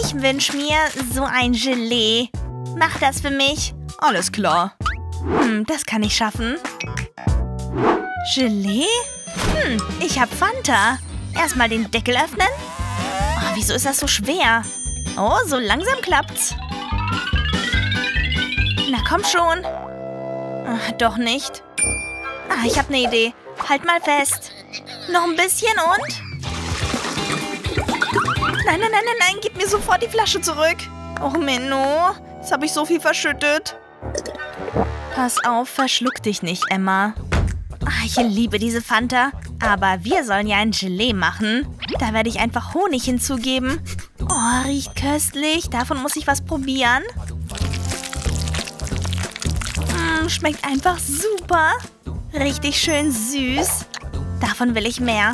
Ich wünsche mir so ein Gelee. Mach das für mich. Alles klar. Das kann ich schaffen. Gelee? Ich habe Fanta. Erstmal den Deckel öffnen. Oh, wieso ist das so schwer? Oh, so langsam klappt's. Na komm schon. Ach, doch nicht. Ich habe eine Idee. Halt mal fest. Noch ein bisschen und... Nein, nein, nein, nein, nein. Gib mir sofort die Flasche zurück. Och, Menno. Jetzt habe ich so viel verschüttet. Pass auf, verschluck dich nicht, Emma. Ich liebe diese Fanta. Aber wir sollen ja ein Gelee machen. Da werde ich einfach Honig hinzugeben. Oh, riecht köstlich. Davon muss ich was probieren. Schmeckt einfach super. Richtig schön süß. Davon will ich mehr.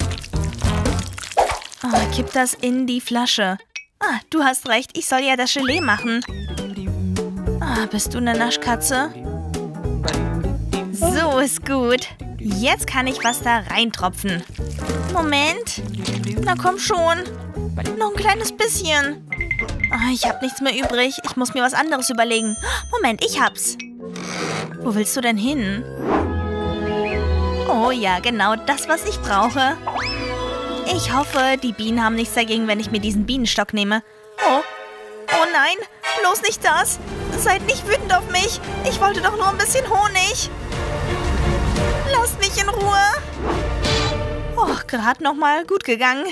Kipp das in die Flasche. Du hast recht. Ich soll ja das Gelee machen. Bist du eine Naschkatze? So ist gut. Jetzt kann ich was da reintropfen. Moment. Na komm schon. Noch ein kleines bisschen. Ich habe nichts mehr übrig. Ich muss mir was anderes überlegen. Moment, ich hab's. Wo willst du denn hin? Oh ja, genau das, was ich brauche. Ich hoffe, die Bienen haben nichts dagegen, wenn ich mir diesen Bienenstock nehme. Oh nein, bloß nicht das. Seid nicht wütend auf mich. Ich wollte doch nur ein bisschen Honig. Lasst mich in Ruhe. Gerade noch mal gut gegangen.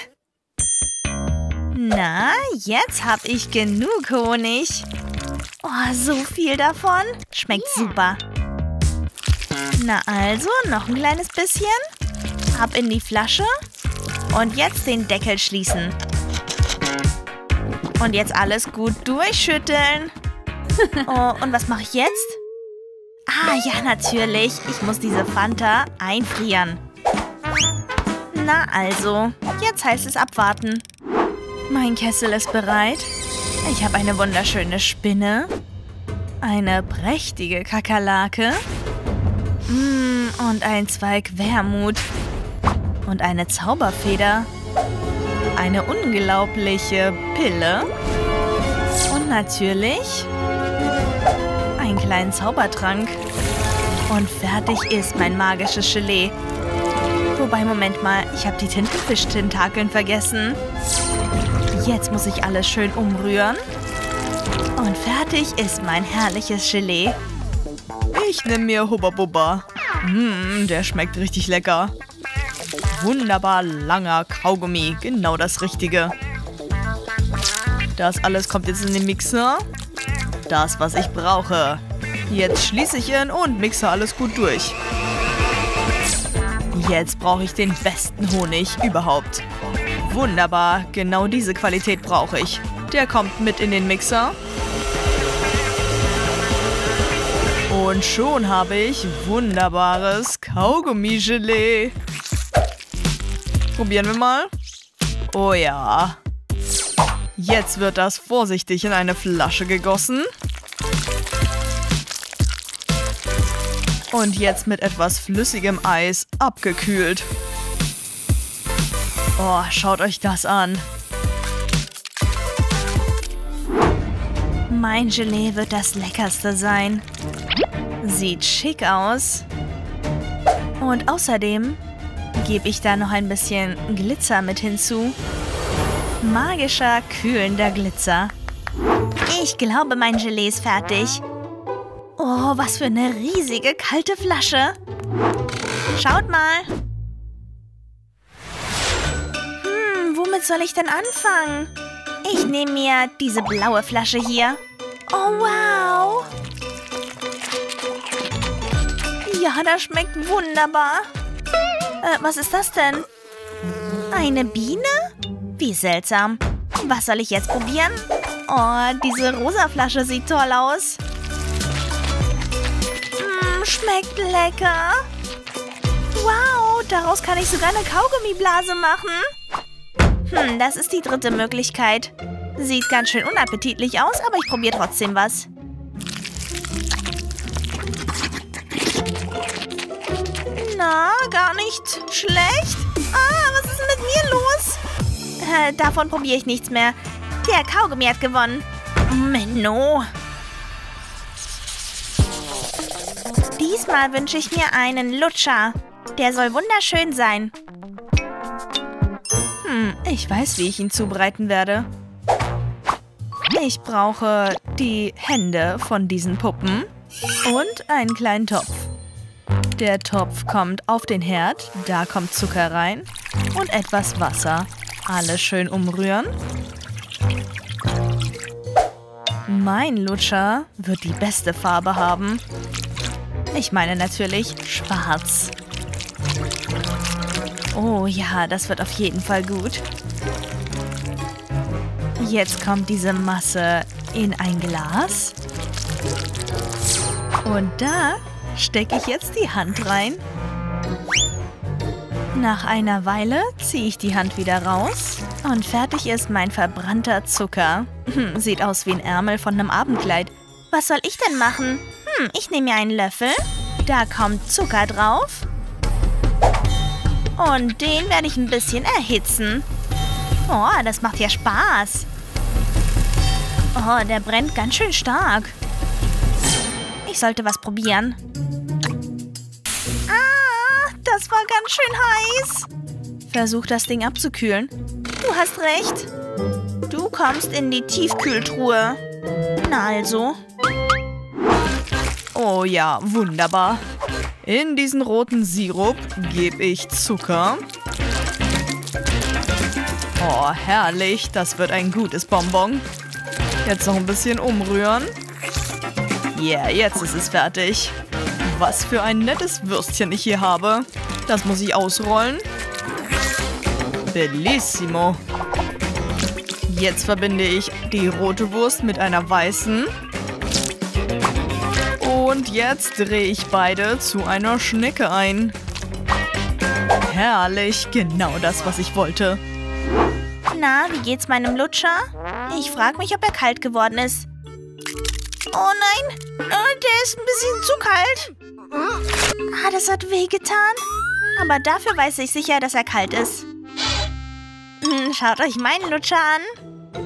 Na, jetzt habe ich genug Honig. So viel davon. Schmeckt super. Na also, noch ein kleines bisschen. Ab in die Flasche. Und jetzt den Deckel schließen. Und jetzt alles gut durchschütteln. Und was mache ich jetzt? Ja, natürlich. Ich muss diese Fanta einfrieren. Na also, jetzt heißt es abwarten. Mein Kessel ist bereit. Ich habe eine wunderschöne Spinne. Eine prächtige Kakerlake. Und ein Zweig Wermut. Und eine Zauberfeder. Eine unglaubliche Pille. Und natürlich einen kleinen Zaubertrank. Und fertig ist mein magisches Gelee. Wobei, Moment mal, ich habe die Tintenfisch-Tentakeln vergessen. Jetzt muss ich alles schön umrühren. Und fertig ist mein herrliches Gelee. Ich nehme mir Hubba Bubba. Der schmeckt richtig lecker. Wunderbar langer Kaugummi. Genau das Richtige. Das alles kommt jetzt in den Mixer. Das, was ich brauche. Jetzt schließe ich ihn und mixe alles gut durch. Jetzt brauche ich den besten Honig überhaupt. Wunderbar, genau diese Qualität brauche ich. Der kommt mit in den Mixer. Und schon habe ich wunderbares Kaugummi-Gelee. Probieren wir mal. Oh ja. Jetzt wird das vorsichtig in eine Flasche gegossen. Und jetzt mit etwas flüssigem Eis abgekühlt. Schaut euch das an. Mein Gelee wird das Leckerste sein. Sieht schick aus. Und außerdem gebe ich da noch ein bisschen Glitzer mit hinzu. Magischer, kühlender Glitzer. Ich glaube, mein Gelee ist fertig. Was für eine riesige, kalte Flasche. Schaut mal. Womit soll ich denn anfangen? Ich nehme mir diese blaue Flasche hier. Oh, wow. Ja, das schmeckt wunderbar. Was ist das denn? Eine Biene? Wie seltsam. Was soll ich jetzt probieren? Diese rosa Flasche sieht toll aus. Schmeckt lecker. Wow, daraus kann ich sogar eine Kaugummiblase machen. Das ist die dritte Möglichkeit. Sieht ganz schön unappetitlich aus, aber ich probiere trotzdem was. Na, gar nicht schlecht. Was ist denn mit mir los? Davon probiere ich nichts mehr. Der Kaugummi hat gewonnen. Menno. Diesmal wünsche ich mir einen Lutscher. Der soll wunderschön sein. Ich weiß, wie ich ihn zubereiten werde. Ich brauche die Hände von diesen Puppen und einen kleinen Topf. Der Topf kommt auf den Herd, da kommt Zucker rein und etwas Wasser. Alles schön umrühren. Mein Lutscher wird die beste Farbe haben. Ich meine natürlich schwarz. Oh ja, das wird auf jeden Fall gut. Jetzt kommt diese Masse in ein Glas. Und da stecke ich jetzt die Hand rein. Nach einer Weile ziehe ich die Hand wieder raus und fertig ist mein verbrannter Zucker. Sieht aus wie ein Ärmel von einem Abendkleid. Was soll ich denn machen? Ich nehme mir einen Löffel. Da kommt Zucker drauf. Und den werde ich ein bisschen erhitzen. Oh, das macht ja Spaß. Oh, der brennt ganz schön stark. Ich sollte was probieren. Ah, das war ganz schön heiß. Versuch das Ding abzukühlen. Du hast recht. Du kommst in die Tiefkühltruhe. Na also. Oh ja, wunderbar. In diesen roten Sirup gebe ich Zucker. Oh, herrlich. Das wird ein gutes Bonbon. Jetzt noch ein bisschen umrühren. Yeah, jetzt ist es fertig. Was für ein nettes Würstchen ich hier habe. Das muss ich ausrollen. Bellissimo. Jetzt verbinde ich die rote Wurst mit einer weißen. Und jetzt drehe ich beide zu einer Schnecke ein. Herrlich, genau das, was ich wollte. Na, wie geht's meinem Lutscher? Ich frage mich, ob er kalt geworden ist. Oh nein, der ist ein bisschen zu kalt. Ah, das hat wehgetan. Aber dafür weiß ich sicher, dass er kalt ist. Schaut euch meinen Lutscher an.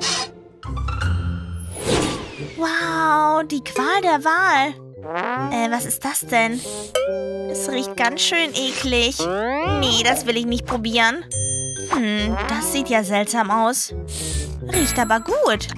Wow, die Qual der Wahl. Was ist das denn? Es riecht ganz schön eklig. Nee, das will ich nicht probieren. Das sieht ja seltsam aus. Riecht aber gut.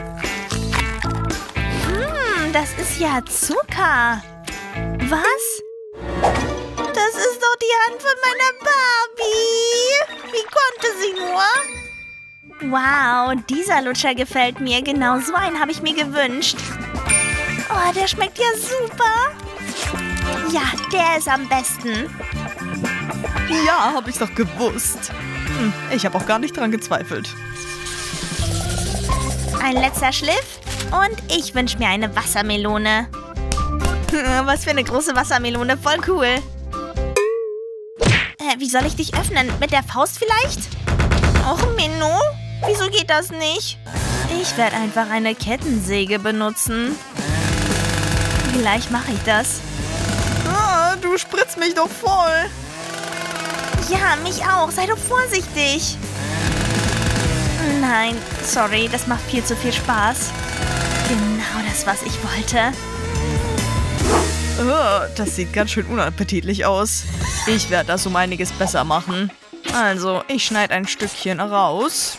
Das ist ja Zucker. Was? Das ist doch die Hand von meiner Barbie. Wie konnte sie nur? Wow, dieser Lutscher gefällt mir. Genau so einen habe ich mir gewünscht. Oh, der schmeckt ja super. Ja, der ist am besten. Ja, habe ich doch gewusst. Ich habe auch gar nicht dran gezweifelt. Ein letzter Schliff und ich wünsche mir eine Wassermelone. Was für eine große Wassermelone, voll cool. Wie soll ich dich öffnen? Mit der Faust vielleicht? Och, Menno, wieso geht das nicht? Ich werde einfach eine Kettensäge benutzen. Gleich mache ich das. Ah, du spritzt mich doch voll. Ja, mich auch. Sei doch vorsichtig. Nein, sorry, das macht viel zu viel Spaß. Genau das, was ich wollte. Oh, das sieht ganz schön unappetitlich aus. Ich werde das um einiges besser machen. Also, ich schneide ein Stückchen raus.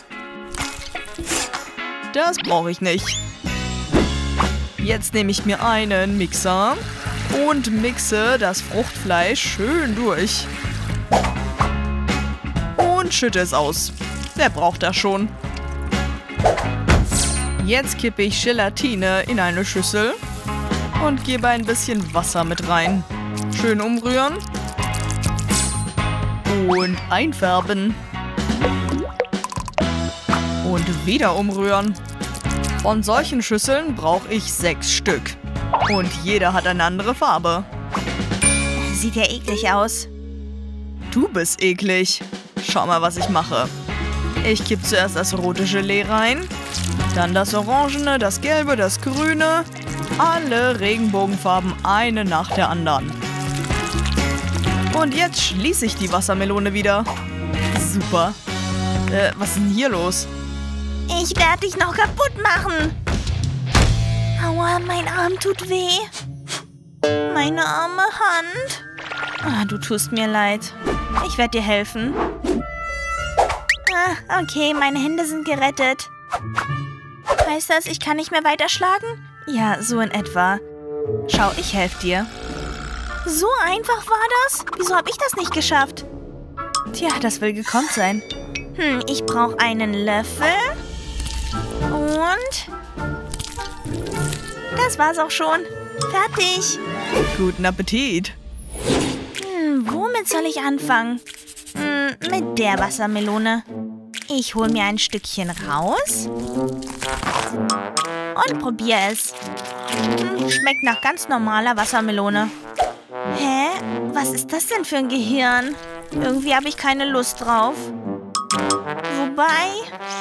Das brauche ich nicht. Jetzt nehme ich mir einen Mixer und mixe das Fruchtfleisch schön durch. Und schütte es aus. Wer braucht das schon? Jetzt kippe ich Gelatine in eine Schüssel und gebe ein bisschen Wasser mit rein. Schön umrühren. Und einfärben. Und wieder umrühren. Von solchen Schüsseln brauche ich 6 Stück. Und jeder hat eine andere Farbe. Sieht ja eklig aus. Du bist eklig. Schau mal, was ich mache. Ich kippe zuerst das rote Gelee rein. Dann das Orangene, das Gelbe, das Grüne. Alle Regenbogenfarben, eine nach der anderen. Und jetzt schließe ich die Wassermelone wieder. Super. Was ist denn hier los? Ich werde dich noch kaputt machen. Aua, mein Arm tut weh. Meine arme Hand. Ah, du tust mir leid. Ich werde dir helfen. Ah, okay, meine Hände sind gerettet. Heißt das, ich kann nicht mehr weiterschlagen? Ja, so in etwa. Schau, ich helfe dir. So einfach war das? Wieso habe ich das nicht geschafft? Tja, das will gekonnt sein. Ich brauche einen Löffel. Und... das war's auch schon. Fertig. Guten Appetit. Womit soll ich anfangen? Mit der Wassermelone. Ich hole mir ein Stückchen raus und probiere es. Schmeckt nach ganz normaler Wassermelone. Hä? Was ist das denn für ein Gehirn? Irgendwie habe ich keine Lust drauf. Wobei...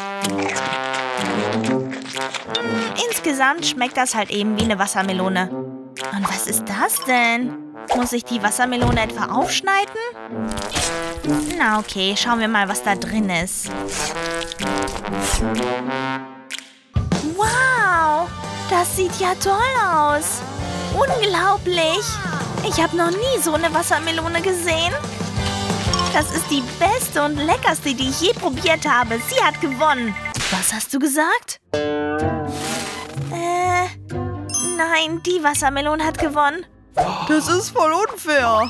insgesamt schmeckt das halt eben wie eine Wassermelone. Und was ist das denn? Muss ich die Wassermelone etwa aufschneiden? Na okay, schauen wir mal, was da drin ist. Wow, das sieht ja toll aus. Unglaublich. Ich habe noch nie so eine Wassermelone gesehen. Das ist die beste und leckerste, die ich je probiert habe. Sie hat gewonnen. Was hast du gesagt? Nein, die Wassermelone hat gewonnen. Das ist voll unfair.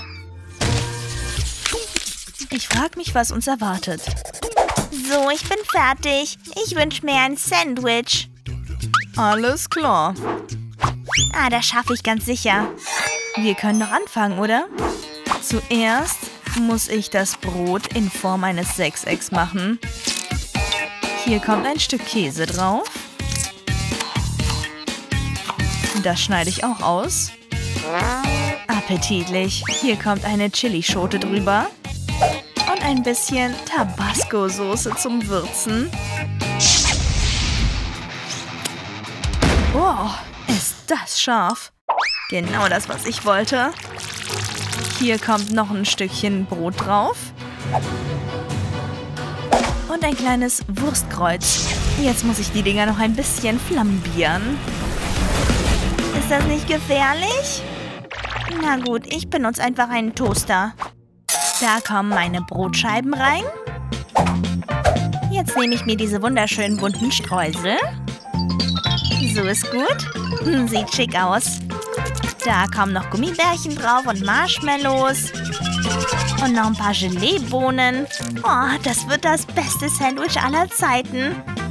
Ich frage mich, was uns erwartet. So, ich bin fertig. Ich wünsche mir ein Sandwich. Alles klar. Ah, das schaffe ich ganz sicher. Wir können doch anfangen, oder? Zuerst muss ich das Brot in Form eines Sechsecks machen. Hier kommt ein Stück Käse drauf. Das schneide ich auch aus. Appetitlich. Hier kommt eine Chilischote drüber. Und ein bisschen Tabasco-Soße zum Würzen. Oh, ist das scharf. Genau das, was ich wollte. Hier kommt noch ein Stückchen Brot drauf. Und ein kleines Wurstkreuz. Jetzt muss ich die Dinger noch ein bisschen flambieren. Ist das nicht gefährlich? Na gut, ich benutze einfach einen Toaster. Da kommen meine Brotscheiben rein. Jetzt nehme ich mir diese wunderschönen bunten Streusel. So ist gut. Sieht schick aus. Da kommen noch Gummibärchen drauf und Marshmallows. Und noch ein paar Geleebohnen. Oh, das wird das beste Sandwich aller Zeiten.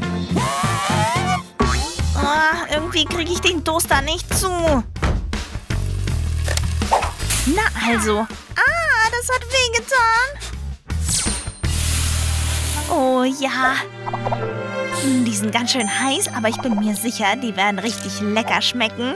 Oh, irgendwie kriege ich den Toaster nicht zu. Na also. Ah, das hat wehgetan. Oh ja. Die sind ganz schön heiß, aber ich bin mir sicher, die werden richtig lecker schmecken.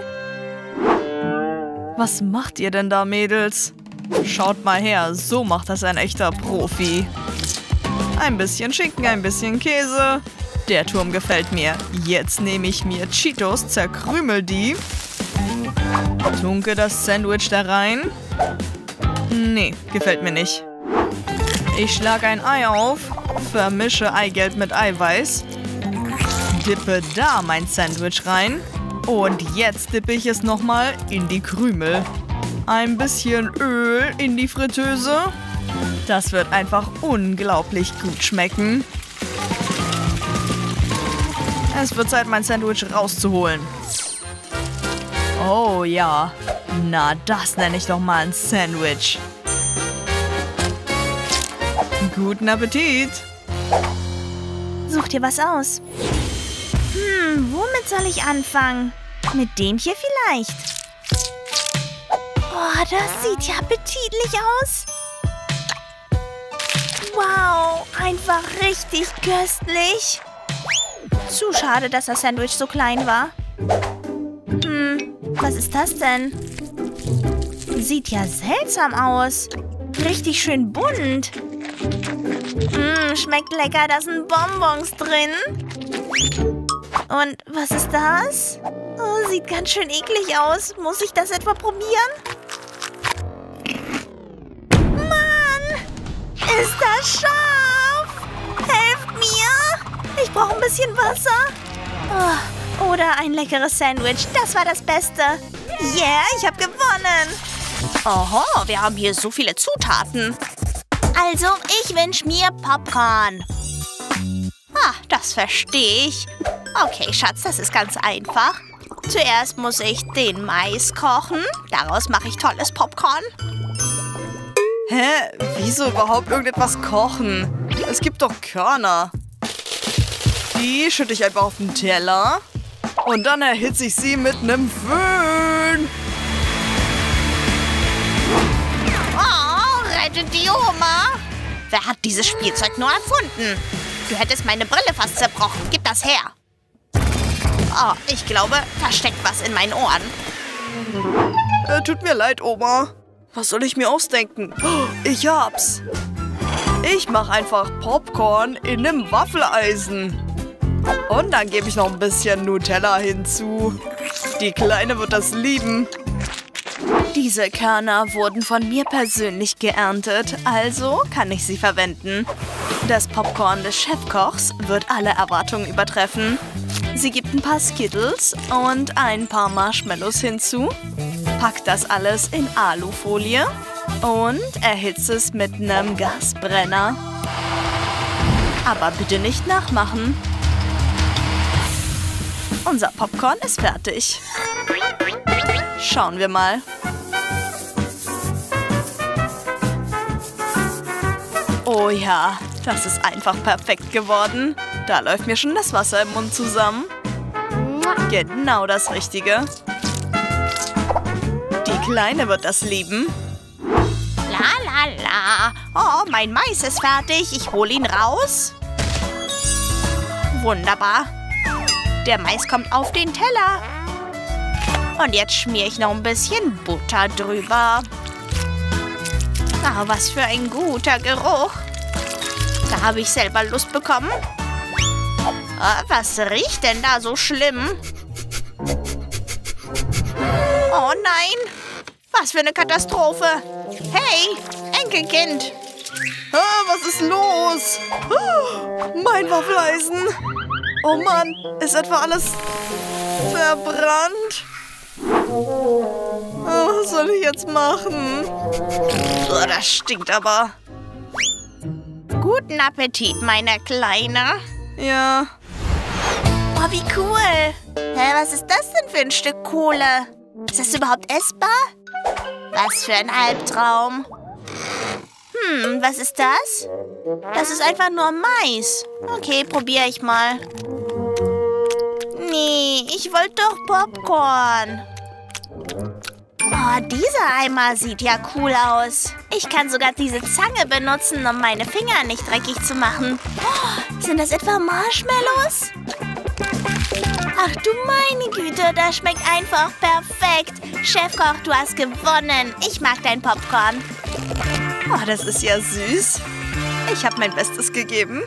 Was macht ihr denn da, Mädels? Schaut mal her, so macht das ein echter Profi. Ein bisschen Schinken, ein bisschen Käse. Der Turm gefällt mir. Jetzt nehme ich mir Cheetos, zerkrümel die. Tunke das Sandwich da rein. Nee, gefällt mir nicht. Ich schlage ein Ei auf, vermische Eigelb mit Eiweiß, dippe da mein Sandwich rein und jetzt dippe ich es nochmal in die Krümel. Ein bisschen Öl in die Fritteuse. Das wird einfach unglaublich gut schmecken. Es wird Zeit, mein Sandwich rauszuholen. Oh ja, na das nenne ich doch mal ein Sandwich. Guten Appetit! Such dir was aus. Womit soll ich anfangen? Mit dem hier vielleicht. Oh, das sieht ja appetitlich aus. Wow, einfach richtig köstlich. Zu schade, dass das Sandwich so klein war. Was ist das denn? Sieht ja seltsam aus. Richtig schön bunt. Schmeckt lecker, da sind Bonbons drin. Und was ist das? Oh, sieht ganz schön eklig aus. Muss ich das etwa probieren? Mann! Ist das scharf? Helft mir! Ich brauche ein bisschen Wasser. Oh, oder ein leckeres Sandwich. Das war das Beste. Yeah, ich habe gewonnen. Oho, wir haben hier so viele Zutaten. Also, ich wünsche mir Popcorn. Ah, das verstehe ich. Okay, Schatz, das ist ganz einfach. Zuerst muss ich den Mais kochen. Daraus mache ich tolles Popcorn. Hä? Wieso überhaupt irgendetwas kochen? Es gibt doch Körner. Die schütte ich einfach auf den Teller. Und dann erhitze ich sie mit einem Föhn. Oh, rettet die Oma. Wer hat dieses Spielzeug nur erfunden? Du hättest meine Brille fast zerbrochen. Gib das her. Oh, ich glaube, da steckt was in meinen Ohren. Tut mir leid, Oma. Was soll ich mir ausdenken? Oh, ich hab's. Ich mache einfach Popcorn in einem Waffeleisen. Und dann gebe ich noch ein bisschen Nutella hinzu. Die Kleine wird das lieben. Diese Körner wurden von mir persönlich geerntet, also kann ich sie verwenden. Das Popcorn des Chefkochs wird alle Erwartungen übertreffen. Sie gibt ein paar Skittles und ein paar Marshmallows hinzu, packt das alles in Alufolie und erhitzt es mit einem Gasbrenner. Aber bitte nicht nachmachen. Unser Popcorn ist fertig. Schauen wir mal. Oh ja, das ist einfach perfekt geworden. Da läuft mir schon das Wasser im Mund zusammen. Genau das Richtige. Die Kleine wird das lieben. La la la. Oh, mein Mais ist fertig. Ich hole ihn raus. Wunderbar. Der Mais kommt auf den Teller. Und jetzt schmiere ich noch ein bisschen Butter drüber. Ah, was für ein guter Geruch. Da habe ich selber Lust bekommen. Ah, was riecht denn da so schlimm? Oh nein! Was für eine Katastrophe! Hey, Enkelkind! Was ist los? Mein Waffeleisen. Oh Mann, ist etwa alles verbrannt? Was soll ich jetzt machen? Das stinkt aber. Guten Appetit, meine Kleine. Ja. Oh, wie cool. Hä, was ist das denn für ein Stück Kohle? Ist das überhaupt essbar? Was für ein Albtraum. Was ist das? Das ist einfach nur Mais. Okay, probiere ich mal. Nee, ich wollte doch Popcorn. Oh, dieser Eimer sieht ja cool aus. Ich kann sogar diese Zange benutzen, um meine Finger nicht dreckig zu machen. Oh, sind das etwa Marshmallows? Ach du meine Güte, das schmeckt einfach perfekt. Chefkoch, du hast gewonnen. Ich mag dein Popcorn. Oh, das ist ja süß. Ich habe mein Bestes gegeben.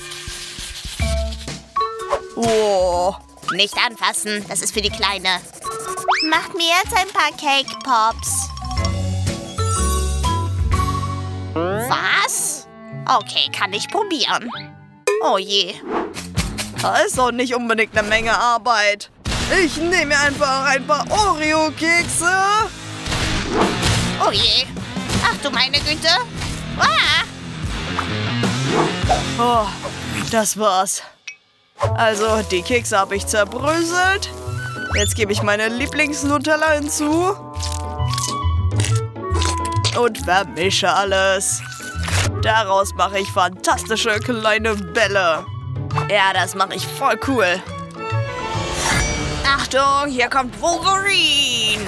Oh. Nicht anfassen, das ist für die Kleine. Macht mir jetzt ein paar Cake Pops. Was? Okay, kann ich probieren. Oh je. Das ist doch nicht unbedingt eine Menge Arbeit. Ich nehme mir einfach ein paar Oreo-Kekse. Oh je. Ach du meine Güte. Ah! Oh, das war's. Also, die Kekse habe ich zerbröselt. Jetzt gebe ich meine Lieblings-Nutella hinzu. Und vermische alles. Daraus mache ich fantastische kleine Bälle. Ja, das mache ich voll cool. Achtung, hier kommt Wolverine.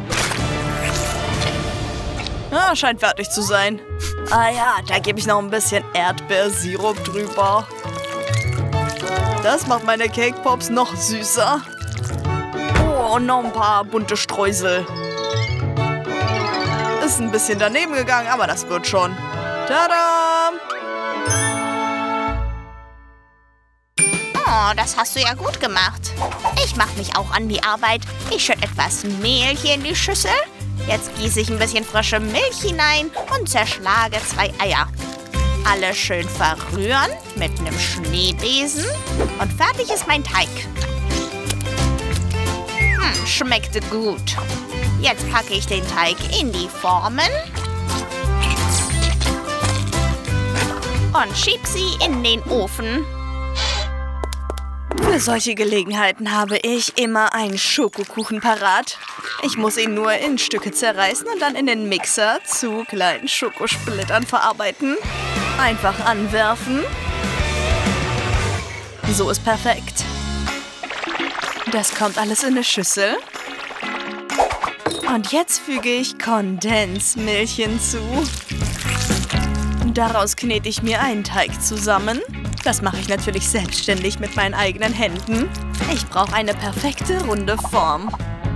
Ah, scheint fertig zu sein. Ah ja, da gebe ich noch ein bisschen Erdbeersirup drüber. Das macht meine Cake Pops noch süßer. Oh, und noch ein paar bunte Streusel. Ist ein bisschen daneben gegangen, aber das wird schon. Tada! Oh, das hast du ja gut gemacht. Ich mache mich auch an die Arbeit. Ich schütte etwas Mehl hier in die Schüssel. Jetzt gieße ich ein bisschen frische Milch hinein und zerschlage 2 Eier. Alles schön verrühren mit einem Schneebesen. Und fertig ist mein Teig. Schmeckte gut. Jetzt packe ich den Teig in die Formen und schieb sie in den Ofen. Für solche Gelegenheiten habe ich immer einen Schokokuchen parat. Ich muss ihn nur in Stücke zerreißen und dann in den Mixer zu kleinen Schokosplittern verarbeiten. Einfach anwerfen. So ist perfekt. Das kommt alles in eine Schüssel. Und jetzt füge ich Kondensmilch hinzu. Daraus knete ich mir einen Teig zusammen. Das mache ich natürlich selbstständig mit meinen eigenen Händen. Ich brauche eine perfekte runde Form.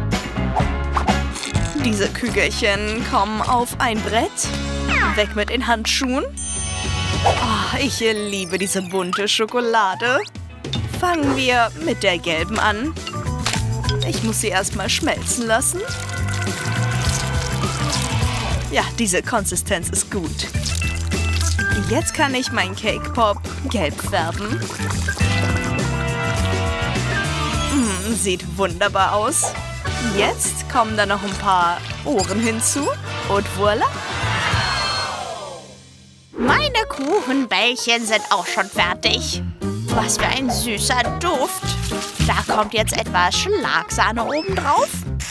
Diese Kügelchen kommen auf ein Brett. Weg mit den Handschuhen. Oh, ich liebe diese bunte Schokolade. Fangen wir mit der gelben an. Ich muss sie erstmal schmelzen lassen. Ja, diese Konsistenz ist gut. Jetzt kann ich meinen Cake Pop gelb färben. Sieht wunderbar aus. Jetzt kommen da noch ein paar Ohren hinzu. Und voilà. Meine Kuchenbällchen sind auch schon fertig. Was für ein süßer Duft. Da kommt jetzt etwas Schlagsahne obendrauf.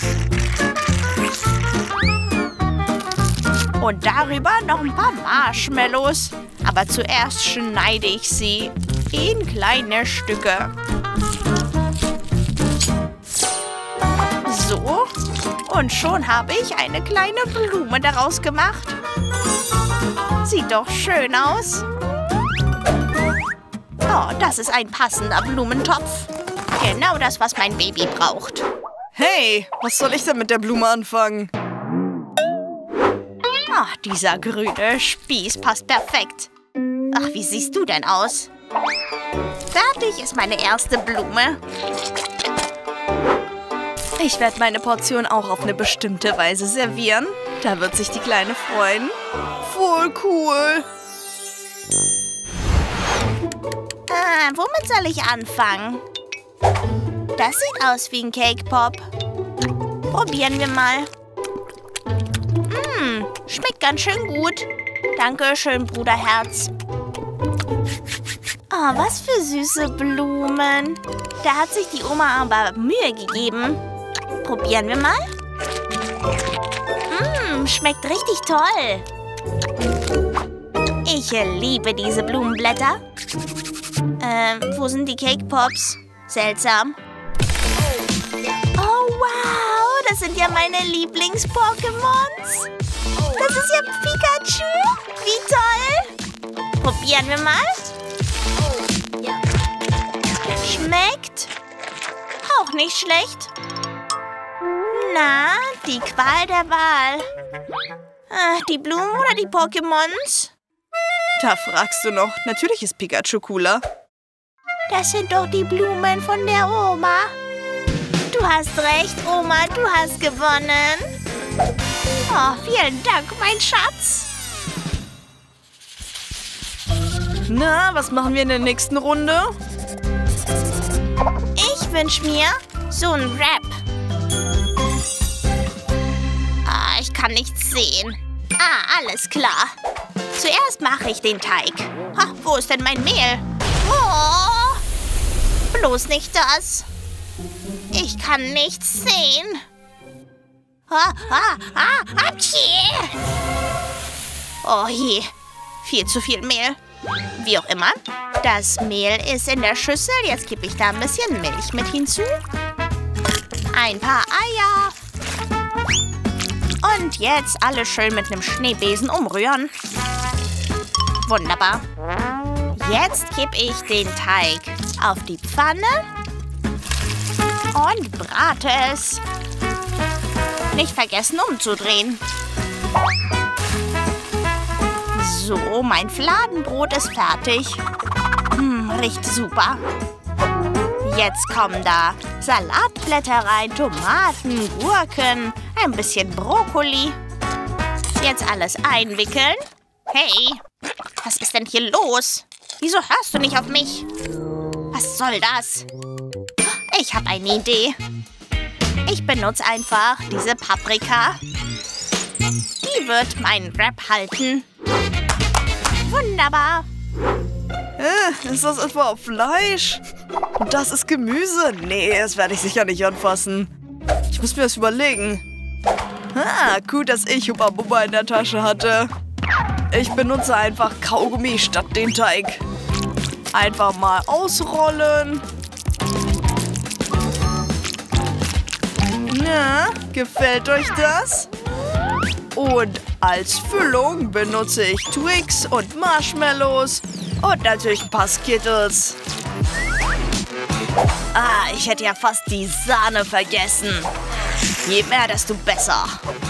Und darüber noch ein paar Marshmallows. Aber zuerst schneide ich sie in kleine Stücke. So. Und schon habe ich eine kleine Blume daraus gemacht. Sieht doch schön aus. Oh, das ist ein passender Blumentopf. Genau das, was mein Baby braucht. Hey, was soll ich denn mit der Blume anfangen? Ach, dieser grüne Spieß passt perfekt. Ach, wie siehst du denn aus? Fertig ist meine erste Blume. Ich werde meine Portion auch auf eine bestimmte Weise servieren. Da wird sich die Kleine freuen. Voll cool. Womit soll ich anfangen? Das sieht aus wie ein Cake Pop. Probieren wir mal. Schmeckt ganz schön gut. Dankeschön, Bruderherz. Oh, was für süße Blumen. Da hat sich die Oma aber Mühe gegeben. Probieren wir mal. Schmeckt richtig toll. Ich liebe diese Blumenblätter. Wo sind die Cake Pops? Seltsam. Oh, wow. Das sind ja meine Lieblings-Pokémons. Das ist ja Pikachu. Wie toll. Probieren wir mal. Schmeckt auch nicht schlecht. Na, die Qual der Wahl. Die Blumen oder die Pokémons? Da fragst du noch. Natürlich ist Pikachu cooler. Das sind doch die Blumen von der Oma. Du hast recht, Oma. Du hast gewonnen. Oh, vielen Dank, mein Schatz. Na, was machen wir in der nächsten Runde? Ich wünsche mir so einen Wrap. Ich kann nichts sehen. Alles klar. Zuerst mache ich den Teig. Wo ist denn mein Mehl? Oh, bloß nicht das. Ich kann nichts sehen. Oh je, viel zu viel Mehl. Wie auch immer. Das Mehl ist in der Schüssel. Jetzt gebe ich da ein bisschen Milch mit hinzu. Ein paar Eier. Und jetzt alles schön mit einem Schneebesen umrühren. Wunderbar. Jetzt gebe ich den Teig auf die Pfanne und brate es. Nicht vergessen umzudrehen. So, mein Fladenbrot ist fertig. Riecht super. Jetzt kommen da Salatblätter rein, Tomaten, Gurken, ein bisschen Brokkoli. Jetzt alles einwickeln. Hey, Was ist denn hier los? Wieso hörst du nicht auf mich? Was soll das? Ich habe eine Idee. Ich benutze einfach diese Paprika. Die wird meinen Wrap halten. Wunderbar. Ist das etwa Fleisch? Und das ist Gemüse? Nee, das werde ich sicher nicht anfassen. Ich muss mir das überlegen. Gut, dass ich Hubba Bubba in der Tasche hatte. Ich benutze einfach Kaugummi statt den Teig. Einfach mal ausrollen. Na, gefällt euch das? Und als Füllung benutze ich Twix und Marshmallows und natürlich ein paar Skittles. Ich hätte ja fast die Sahne vergessen. Je mehr, desto besser.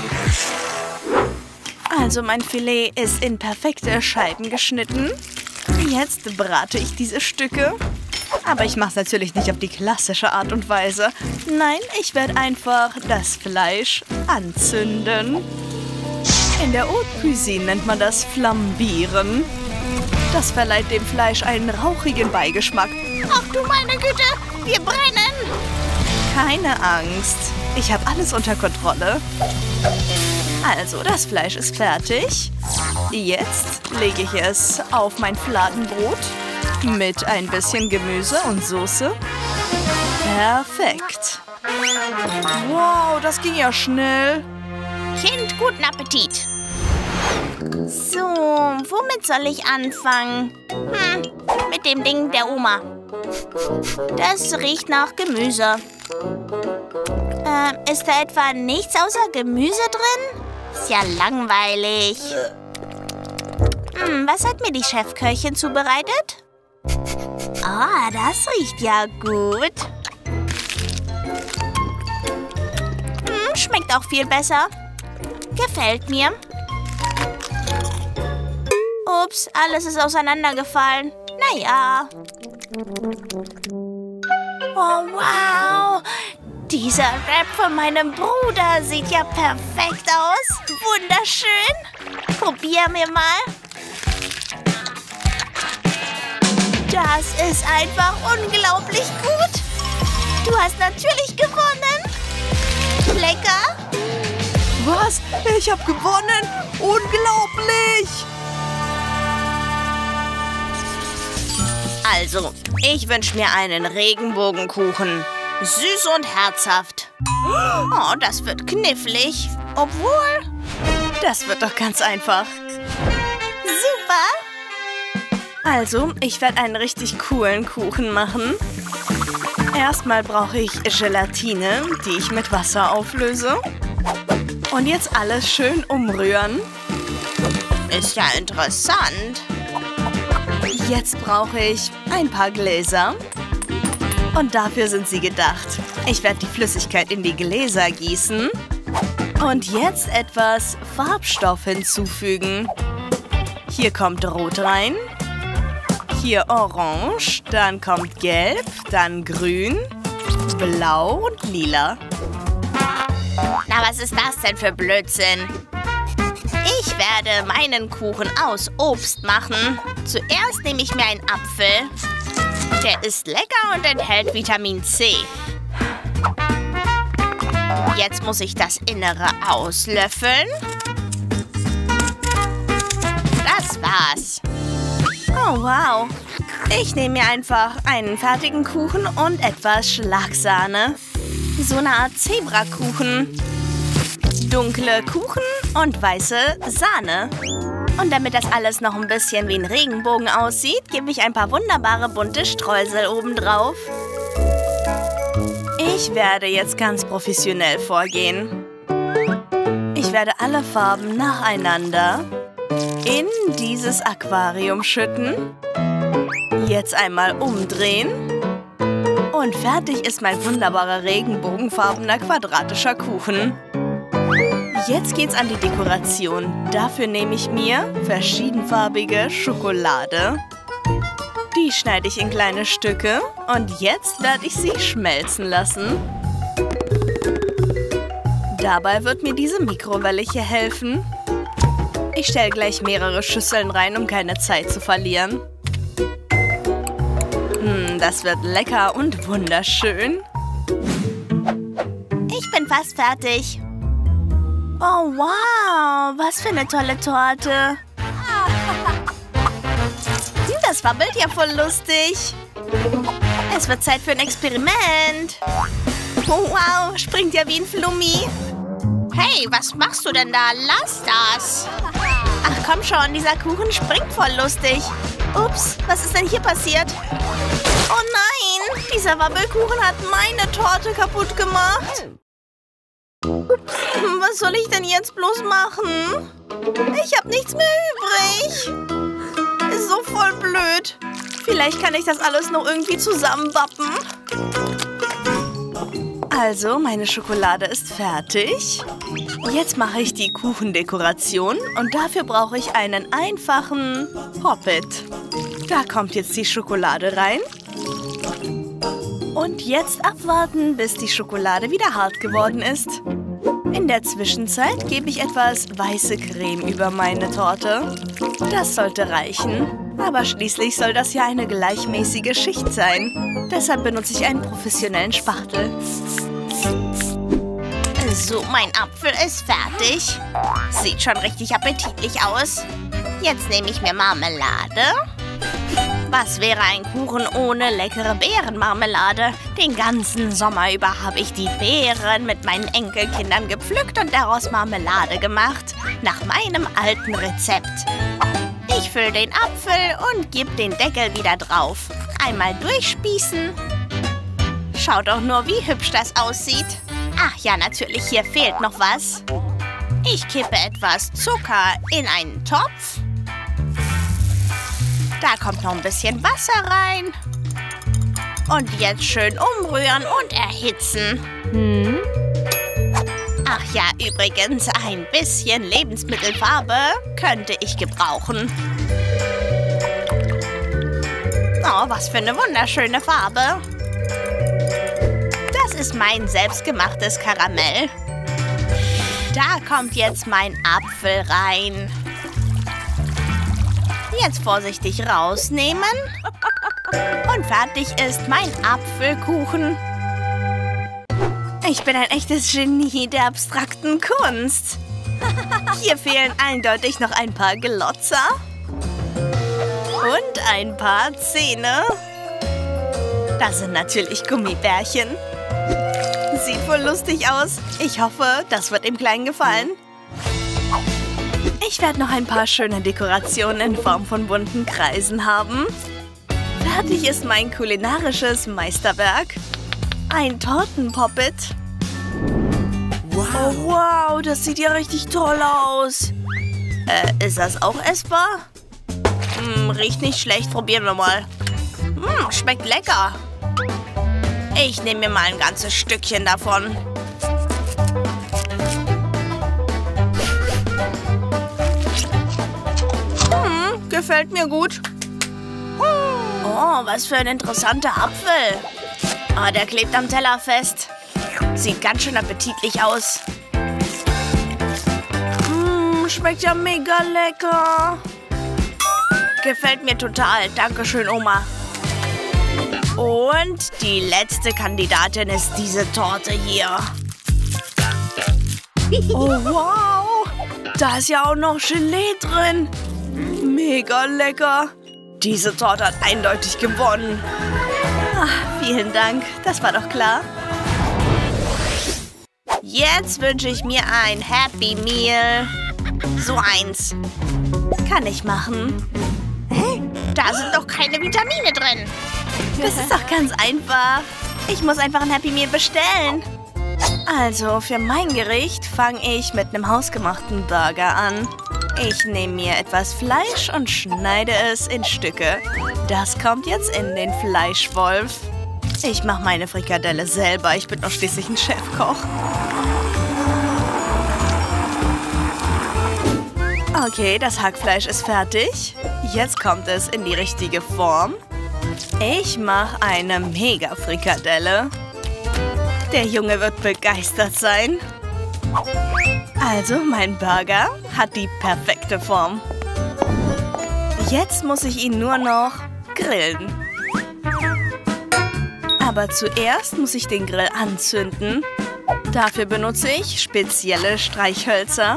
Also mein Filet ist in perfekte Scheiben geschnitten. Jetzt brate ich diese Stücke. Aber ich mache es natürlich nicht auf die klassische Art und Weise. Nein, ich werde einfach das Fleisch anzünden. In der Haute Cuisine nennt man das Flambieren. Das verleiht dem Fleisch einen rauchigen Beigeschmack. Ach du meine Güte, wir brennen. Keine Angst, ich habe alles unter Kontrolle. Also, das Fleisch ist fertig. Jetzt lege ich es auf mein Fladenbrot mit ein bisschen Gemüse und Soße. Perfekt. Wow, das ging ja schnell. Kind, guten Appetit. So, womit soll ich anfangen? Mit dem Ding der Oma. Das riecht nach Gemüse. Ist da etwa nichts außer Gemüse drin? Ist ja langweilig. Was hat mir die Chefköchin zubereitet? Das riecht ja gut. Schmeckt auch viel besser. Gefällt mir. Ups, alles ist auseinandergefallen. Naja. Oh, wow. Dieser Wrap von meinem Bruder sieht ja perfekt aus. Wunderschön. Probieren wir mal. Das ist einfach unglaublich gut. Du hast natürlich gewonnen. Lecker. Was? Ich habe gewonnen? Unglaublich! Also, ich wünsche mir einen Regenbogenkuchen. Süß und herzhaft. Oh, das wird knifflig. Obwohl, das wird doch ganz einfach. Super. Also, ich werde einen richtig coolen Kuchen machen. Erstmal brauche ich Gelatine, die ich mit Wasser auflöse. Und jetzt alles schön umrühren. Ist ja interessant. Jetzt brauche ich ein paar Gläser. Und dafür sind sie gedacht. Ich werde die Flüssigkeit in die Gläser gießen. Und jetzt etwas Farbstoff hinzufügen. Hier kommt Rot rein. Hier Orange. Dann kommt Gelb. Dann Grün. Blau und Lila. Na, was ist das denn für Blödsinn? Ich werde meinen Kuchen aus Obst machen. Zuerst nehme ich mir einen Apfel. Der ist lecker und enthält Vitamin C. Jetzt muss ich das Innere auslöffeln. Das war's. Oh, wow. Ich nehme mir einfach einen fertigen Kuchen und etwas Schlagsahne. So eine Art Zebrakuchen. Dunkle Kuchen und weiße Sahne. Und damit das alles noch ein bisschen wie ein Regenbogen aussieht, gebe ich ein paar wunderbare bunte Streusel obendrauf. Ich werde jetzt ganz professionell vorgehen. Ich werde alle Farben nacheinander in dieses Aquarium schütten. Jetzt einmal umdrehen. Und fertig ist mein wunderbarer regenbogenfarbener quadratischer Kuchen. Jetzt geht's an die Dekoration. Dafür nehme ich mir verschiedenfarbige Schokolade. Die schneide ich in kleine Stücke und jetzt werde ich sie schmelzen lassen. Dabei wird mir diese Mikrowelle hier helfen. Ich stelle gleich mehrere Schüsseln rein, um keine Zeit zu verlieren. Das wird lecker und wunderschön. Ich bin fast fertig. Oh, wow. Was für eine tolle Torte. Das wabbelt ja voll lustig. Es wird Zeit für ein Experiment. Oh, wow, springt ja wie ein Flummi. Hey, was machst du denn da? Lass das. Ach komm schon, dieser Kuchen springt voll lustig. Ups, was ist denn hier passiert? Oh nein, dieser Wabbelkuchen hat meine Torte kaputt gemacht. Was soll ich denn jetzt bloß machen? Ich habe nichts mehr übrig. Ist so voll blöd. Vielleicht kann ich das alles noch irgendwie zusammenbappen. Also, meine Schokolade ist fertig. Jetzt mache ich die Kuchendekoration und dafür brauche ich einen einfachen Poppet. Da kommt jetzt die Schokolade rein. Und jetzt abwarten, bis die Schokolade wieder hart geworden ist. In der Zwischenzeit gebe ich etwas weiße Creme über meine Torte. Das sollte reichen. Aber schließlich soll das ja eine gleichmäßige Schicht sein. Deshalb benutze ich einen professionellen Spachtel. So, mein Apfel ist fertig. Sieht schon richtig appetitlich aus. Jetzt nehme ich mir Marmelade. Was wäre ein Kuchen ohne leckere Beerenmarmelade? Den ganzen Sommer über habe ich die Beeren mit meinen Enkelkindern gepflückt und daraus Marmelade gemacht. Nach meinem alten Rezept. Ich fülle den Apfel und gebe den Deckel wieder drauf. Einmal durchspießen. Schaut doch nur, wie hübsch das aussieht. Ach ja, natürlich, hier fehlt noch was. Ich kippe etwas Zucker in einen Topf. Da kommt noch ein bisschen Wasser rein. Und jetzt schön umrühren und erhitzen. Ach ja, übrigens, ein bisschen Lebensmittelfarbe könnte ich gebrauchen. Oh, was für eine wunderschöne Farbe. Das ist mein selbstgemachtes Karamell. Da kommt jetzt mein Apfel rein. Jetzt vorsichtig rausnehmen. Und fertig ist mein Apfelkuchen. Ich bin ein echtes Genie der abstrakten Kunst. Hier fehlen eindeutig noch ein paar Glotzer. Und ein paar Zähne. Das sind natürlich Gummibärchen. Sieht voll lustig aus. Ich hoffe, das wird dem Kleinen gefallen. Ich werde noch ein paar schöne Dekorationen in Form von bunten Kreisen haben. Fertig ist mein kulinarisches Meisterwerk. Ein Tortenpoppet. Wow. Oh, wow, das sieht ja richtig toll aus. Ist das auch essbar? Riecht nicht schlecht, probieren wir mal. Schmeckt lecker. Ich nehme mir mal ein ganzes Stückchen davon. Gefällt mir gut. Oh, was für ein interessanter Apfel. Ah, der klebt am Teller fest. Sieht ganz schön appetitlich aus. Schmeckt ja mega lecker. Gefällt mir total. Dankeschön, Oma. Und die letzte Kandidatin ist diese Torte hier. Oh, wow. Da ist ja auch noch Gelee drin. Mega lecker. Diese Torte hat eindeutig gewonnen. Ach, vielen Dank. Das war doch klar. Jetzt wünsche ich mir ein Happy Meal. So eins. Kann ich machen. Da sind doch keine Vitamine drin. Das ist doch ganz einfach. Ich muss einfach ein Happy Meal bestellen. Also, für mein Gericht fange ich mit einem hausgemachten Burger an. Ich nehme mir etwas Fleisch und schneide es in Stücke. Das kommt jetzt in den Fleischwolf. Ich mache meine Frikadelle selber. Ich bin doch schließlich ein Chefkoch. Okay, das Hackfleisch ist fertig. Jetzt kommt es in die richtige Form. Ich mache eine Mega-Frikadelle. Der Junge wird begeistert sein. Also, mein Burger hat die perfekte Form. Jetzt muss ich ihn nur noch grillen. Aber zuerst muss ich den Grill anzünden. Dafür benutze ich spezielle Streichhölzer.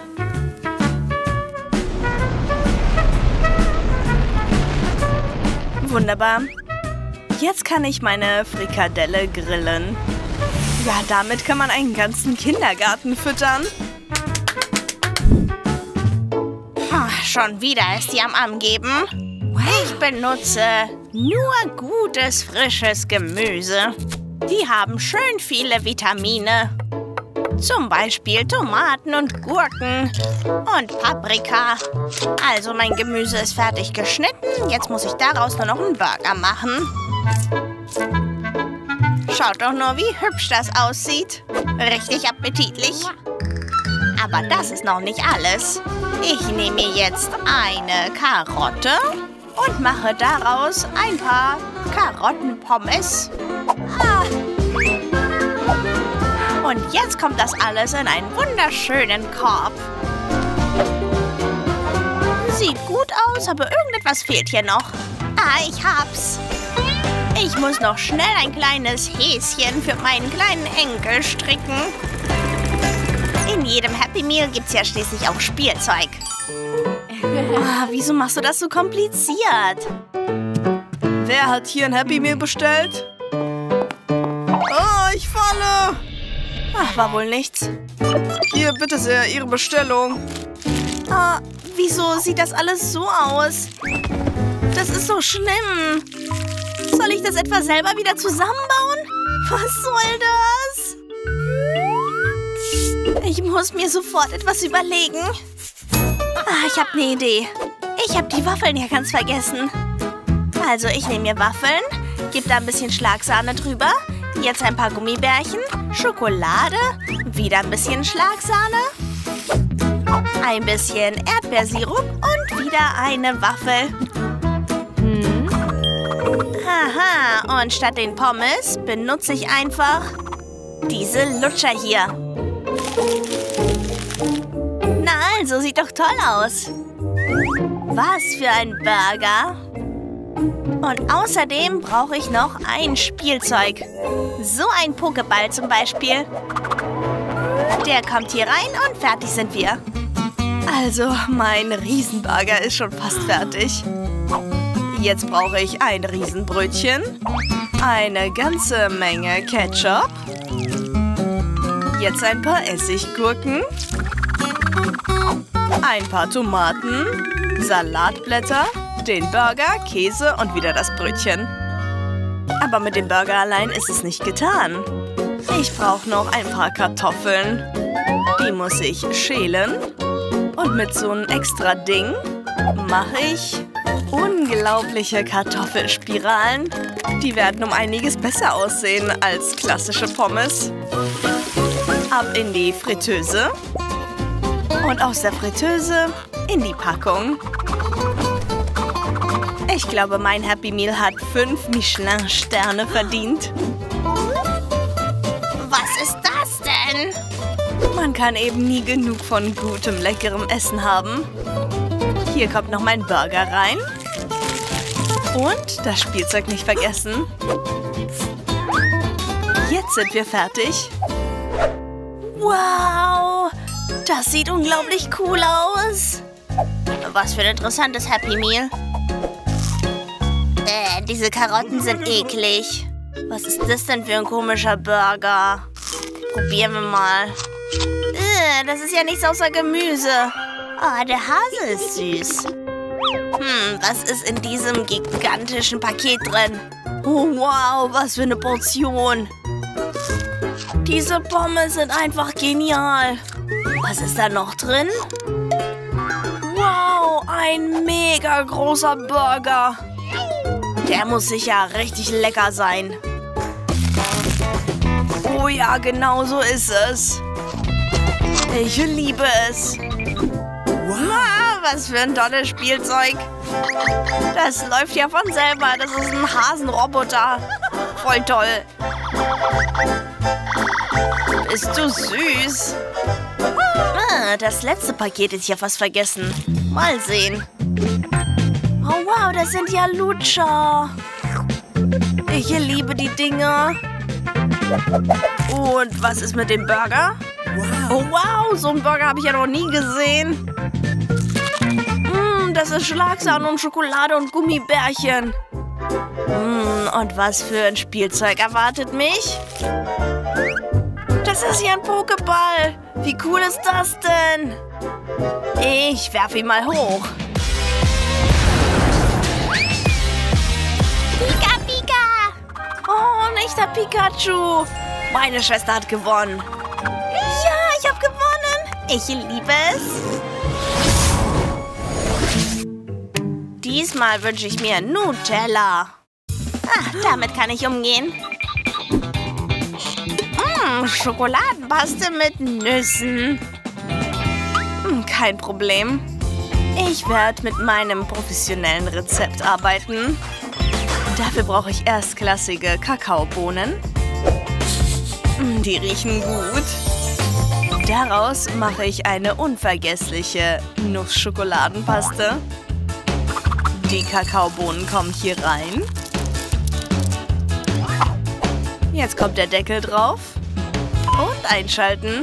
Wunderbar. Jetzt kann ich meine Frikadelle grillen. Ja, damit kann man einen ganzen Kindergarten füttern. Schon wieder ist die am Angeben. Ich benutze nur gutes, frisches Gemüse. Die haben schön viele Vitamine. Zum Beispiel Tomaten und Gurken und Paprika. Also mein Gemüse ist fertig geschnitten. Jetzt muss ich daraus nur noch einen Burger machen. Schaut doch nur, wie hübsch das aussieht. Richtig appetitlich. Aber das ist noch nicht alles. Ich nehme mir jetzt eine Karotte und mache daraus ein paar Karottenpommes. Und jetzt kommt das alles in einen wunderschönen Korb. Sieht gut aus, aber irgendetwas fehlt hier noch. Ich hab's. Ich muss noch schnell ein kleines Häschen für meinen kleinen Enkel stricken. In jedem Happy Meal gibt's ja schließlich auch Spielzeug. Wieso machst du das so kompliziert? Wer hat hier ein Happy Meal bestellt? Ich falle! War wohl nichts. Hier, bitte sehr, Ihre Bestellung. Wieso sieht das alles so aus? Das ist so schlimm. Soll ich das etwa selber wieder zusammenbauen? Was soll das? Ich muss mir sofort etwas überlegen. Ich habe eine Idee. Ich habe die Waffeln ja ganz vergessen. Also ich nehme mir Waffeln, gebe da ein bisschen Schlagsahne drüber, jetzt ein paar Gummibärchen, Schokolade, wieder ein bisschen Schlagsahne, ein bisschen Erdbeersirup und wieder eine Waffel. Haha, und statt den Pommes benutze ich einfach diese Lutscher hier. Na also, sieht doch toll aus. Was für ein Burger. Und außerdem brauche ich noch ein Spielzeug. So ein Pokéball zum Beispiel. Der kommt hier rein und fertig sind wir. Also, mein Riesenburger ist schon fast fertig. Jetzt brauche ich ein Riesenbrötchen, eine ganze Menge Ketchup, jetzt ein paar Essiggurken, ein paar Tomaten, Salatblätter, den Burger, Käse und wieder das Brötchen. Aber mit dem Burger allein ist es nicht getan. Ich brauche noch ein paar Kartoffeln. Die muss ich schälen. Und mit so einem extra Ding mache ich unglaubliche Kartoffelspiralen. Die werden um einiges besser aussehen als klassische Pommes. Ab in die Fritteuse. Und aus der Fritteuse in die Packung. Ich glaube, mein Happy Meal hat 5 Michelin-Sterne verdient. Was ist das denn? Man kann eben nie genug von gutem, leckerem Essen haben. Hier kommt noch mein Burger rein. Und das Spielzeug nicht vergessen. Jetzt sind wir fertig. Wow! Das sieht unglaublich cool aus. Was für ein interessantes Happy Meal. Diese Karotten sind eklig. Was ist das denn für ein komischer Burger? Probieren wir mal. Das ist ja nichts außer Gemüse. Der Hase ist süß. Was ist in diesem gigantischen Paket drin? Oh, wow, was für eine Portion. Diese Pommes sind einfach genial. Was ist da noch drin? Wow, ein mega großer Burger. Der muss sicher richtig lecker sein. Oh ja, genau so ist es. Ich liebe es. Wow, was für ein tolles Spielzeug. Das läuft ja von selber. Das ist ein Hasenroboter. Voll toll. Bist du süß? Das letzte Paket ist ja fast vergessen. Mal sehen. Oh wow, das sind ja Lutscher. Ich liebe die Dinger. Und was ist mit dem Burger? Oh wow, so einen Burger habe ich ja noch nie gesehen. Das ist Schlagsahne und Schokolade und Gummibärchen. Und was für ein Spielzeug erwartet mich? Das ist ja ein Pokéball. Wie cool ist das denn? Ich werfe ihn mal hoch. Pika, Pika! Oh, nicht der Pikachu. Meine Schwester hat gewonnen. Ja, ich habe gewonnen. Ich liebe es. Diesmal wünsche ich mir Nutella. Damit kann ich umgehen. Schokoladenpaste mit Nüssen. Kein Problem. Ich werde mit meinem professionellen Rezept arbeiten. Dafür brauche ich erstklassige Kakaobohnen. Die riechen gut. Daraus mache ich eine unvergessliche Nussschokoladenpaste. Die Kakaobohnen kommen hier rein. Jetzt kommt der Deckel drauf. Und einschalten.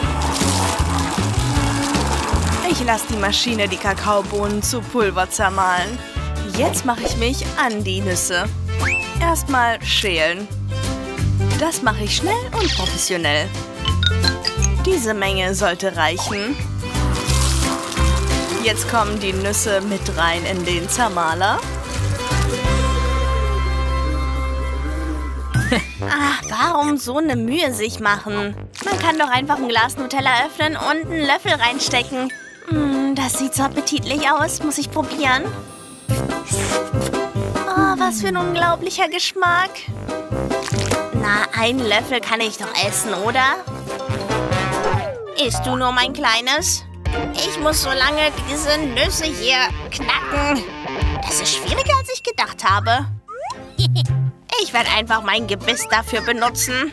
Ich lasse die Maschine die Kakaobohnen zu Pulver zermahlen. Jetzt mache ich mich an die Nüsse. Erstmal schälen. Das mache ich schnell und professionell. Diese Menge sollte reichen. Jetzt kommen die Nüsse mit rein in den Zermahler. Warum so eine Mühe sich machen? Man kann doch einfach ein Glas Nutella öffnen und einen Löffel reinstecken. Das sieht so appetitlich aus. Muss ich probieren? Oh, was für ein unglaublicher Geschmack. Na, einen Löffel kann ich doch essen, oder? Isst du nur mein Kleines? Ich muss so lange diese Nüsse hier knacken. Das ist schwieriger, als ich gedacht habe. Ich werde einfach mein Gebiss dafür benutzen.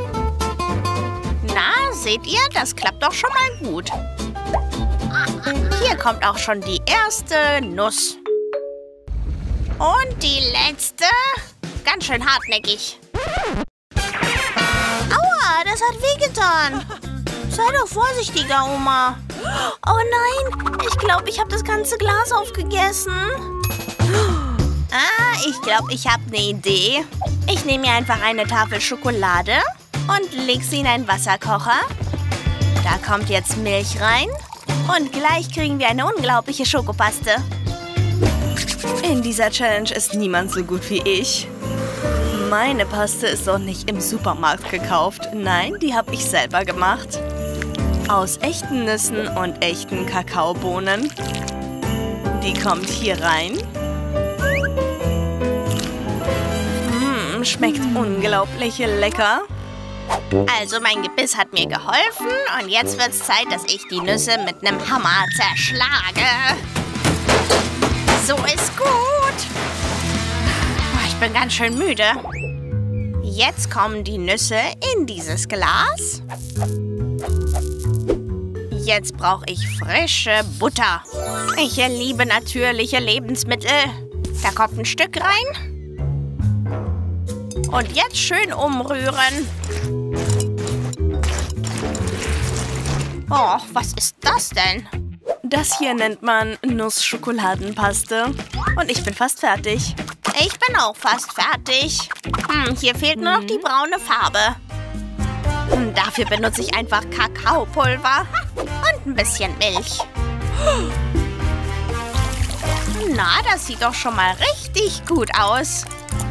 Na, seht ihr? Das klappt doch schon mal gut. Hier kommt auch schon die erste Nuss. Und die letzte. Ganz schön hartnäckig. Aua, das hat wehgetan. Sei doch vorsichtiger, Oma. Oh nein, ich glaube, ich habe das ganze Glas aufgegessen. Ich glaube, ich habe eine Idee. Ich nehme mir einfach eine Tafel Schokolade und lege sie in einen Wasserkocher. Da kommt jetzt Milch rein und gleich kriegen wir eine unglaubliche Schokopaste. In dieser Challenge ist niemand so gut wie ich. Meine Paste ist doch nicht im Supermarkt gekauft. Nein, die habe ich selber gemacht. Aus echten Nüssen und echten Kakaobohnen. Die kommt hier rein. Schmeckt unglaublich lecker. Also mein Gebiss hat mir geholfen und jetzt wird es Zeit, dass ich die Nüsse mit einem Hammer zerschlage. So ist gut. Ich bin ganz schön müde. Jetzt kommen die Nüsse in dieses Glas. Jetzt brauche ich frische Butter. Ich liebe natürliche Lebensmittel. Da kommt ein Stück rein. Und jetzt schön umrühren. Oh, was ist das denn? Das hier nennt man Nussschokoladenpaste. Und ich bin fast fertig. Ich bin auch fast fertig. Hier fehlt nur noch die braune Farbe. Dafür benutze ich einfach Kakaopulver und ein bisschen Milch. Na, das sieht doch schon mal richtig gut aus.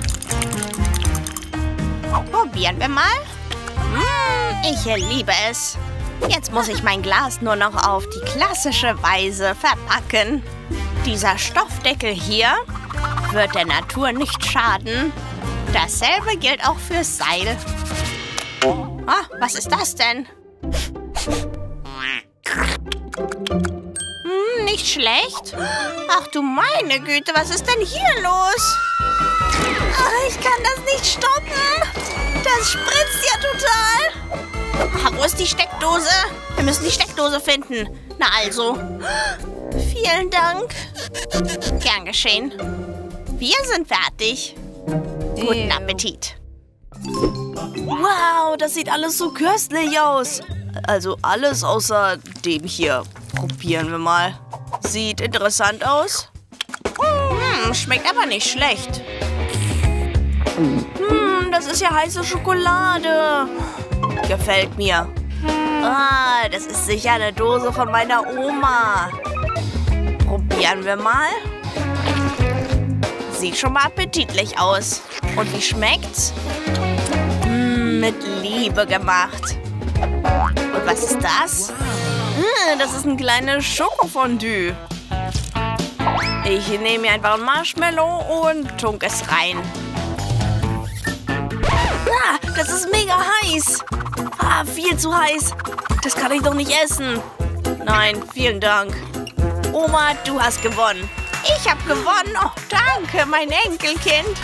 Probieren wir mal. Ich liebe es. Jetzt muss ich mein Glas nur noch auf die klassische Weise verpacken. Dieser Stoffdeckel hier wird der Natur nicht schaden. Dasselbe gilt auch fürs Seil. Was ist das denn? Nicht schlecht. Ach du meine Güte, was ist denn hier los? Ich kann das nicht stoppen. Das spritzt ja total. Ah, wo ist die Steckdose? Wir müssen die Steckdose finden. Na also. Vielen Dank. Gern geschehen. Wir sind fertig. Guten Appetit. Wow, das sieht alles so köstlich aus. Also alles außer dem hier. Probieren wir mal. Sieht interessant aus. Schmeckt aber nicht schlecht. Das ist ja heiße Schokolade. Gefällt mir. Ah, das ist sicher eine Dose von meiner Oma. Probieren wir mal. Sieht schon mal appetitlich aus. Und wie schmeckt's? Mit Liebe gemacht. Und was ist das? Das ist ein kleines Schokofondue. Ich nehme mir einfach ein Marshmallow und tunk es rein. Ah, das ist mega heiß. Ah, viel zu heiß. Das kann ich doch nicht essen. Nein, vielen Dank. Oma, du hast gewonnen. Ich habe gewonnen. Oh, danke, mein Enkelkind.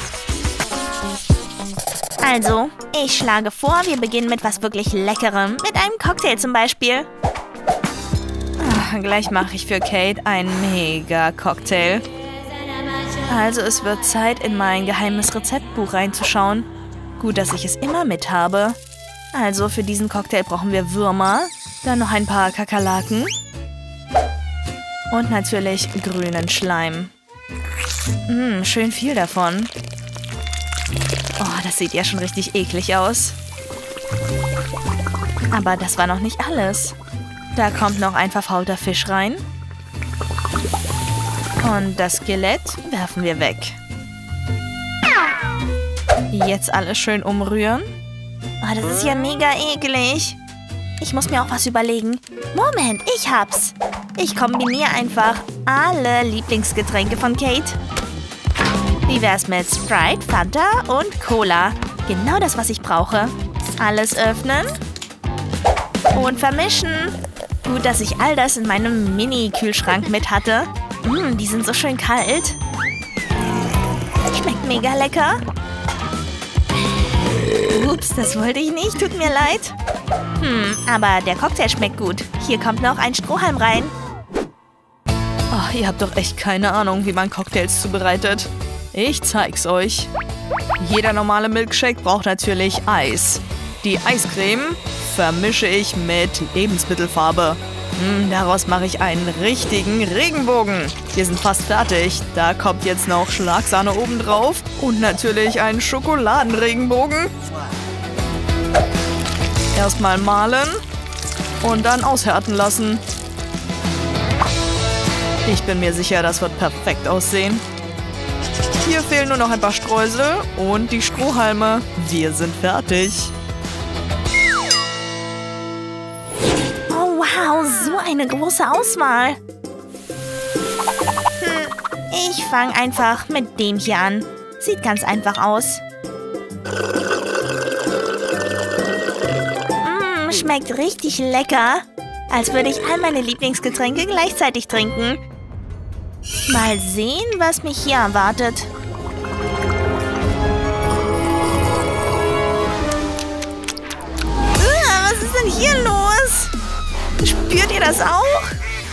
Also, ich schlage vor, wir beginnen mit was wirklich Leckerem. Mit einem Cocktail zum Beispiel. Gleich mache ich für Kate einen Mega-Cocktail. Also es wird Zeit, in mein geheimes Rezeptbuch reinzuschauen. Gut, dass ich es immer mit habe. Also für diesen Cocktail brauchen wir Würmer, dann noch ein paar Kakerlaken und natürlich grünen Schleim. Schön viel davon. Oh, das sieht ja schon richtig eklig aus. Aber das war noch nicht alles. Da kommt noch ein verfaulter Fisch rein. Und das Skelett werfen wir weg. Jetzt alles schön umrühren. Oh, das ist ja mega eklig. Ich muss mir auch was überlegen. Moment, ich hab's. Ich kombiniere einfach alle Lieblingsgetränke von Kate. Wie wär's mit Sprite, Fanta und Cola? Genau das, was ich brauche. Alles öffnen. Und vermischen. Gut, dass ich all das in meinem Mini-Kühlschrank mit hatte. Die sind so schön kalt. Schmeckt mega lecker. Ups, das wollte ich nicht. Tut mir leid. Aber der Cocktail schmeckt gut. Hier kommt noch ein Strohhalm rein. Oh, ihr habt doch echt keine Ahnung, wie man Cocktails zubereitet. Ich zeig's euch. Jeder normale Milkshake braucht natürlich Eis. Die Eiscreme vermische ich mit Lebensmittelfarbe. Daraus mache ich einen richtigen Regenbogen. Wir sind fast fertig. Da kommt jetzt noch Schlagsahne obendrauf und natürlich ein Schokoladenregenbogen. Erstmal mahlen und dann aushärten lassen. Ich bin mir sicher, das wird perfekt aussehen. Hier fehlen nur noch ein paar Streusel und die Strohhalme. Wir sind fertig. Wow, so eine große Auswahl. Ich fange einfach mit dem hier an. Sieht ganz einfach aus. Schmeckt richtig lecker. Als würde ich all meine Lieblingsgetränke gleichzeitig trinken. Mal sehen, was mich hier erwartet. Was ist denn hier los? Spürt ihr das auch?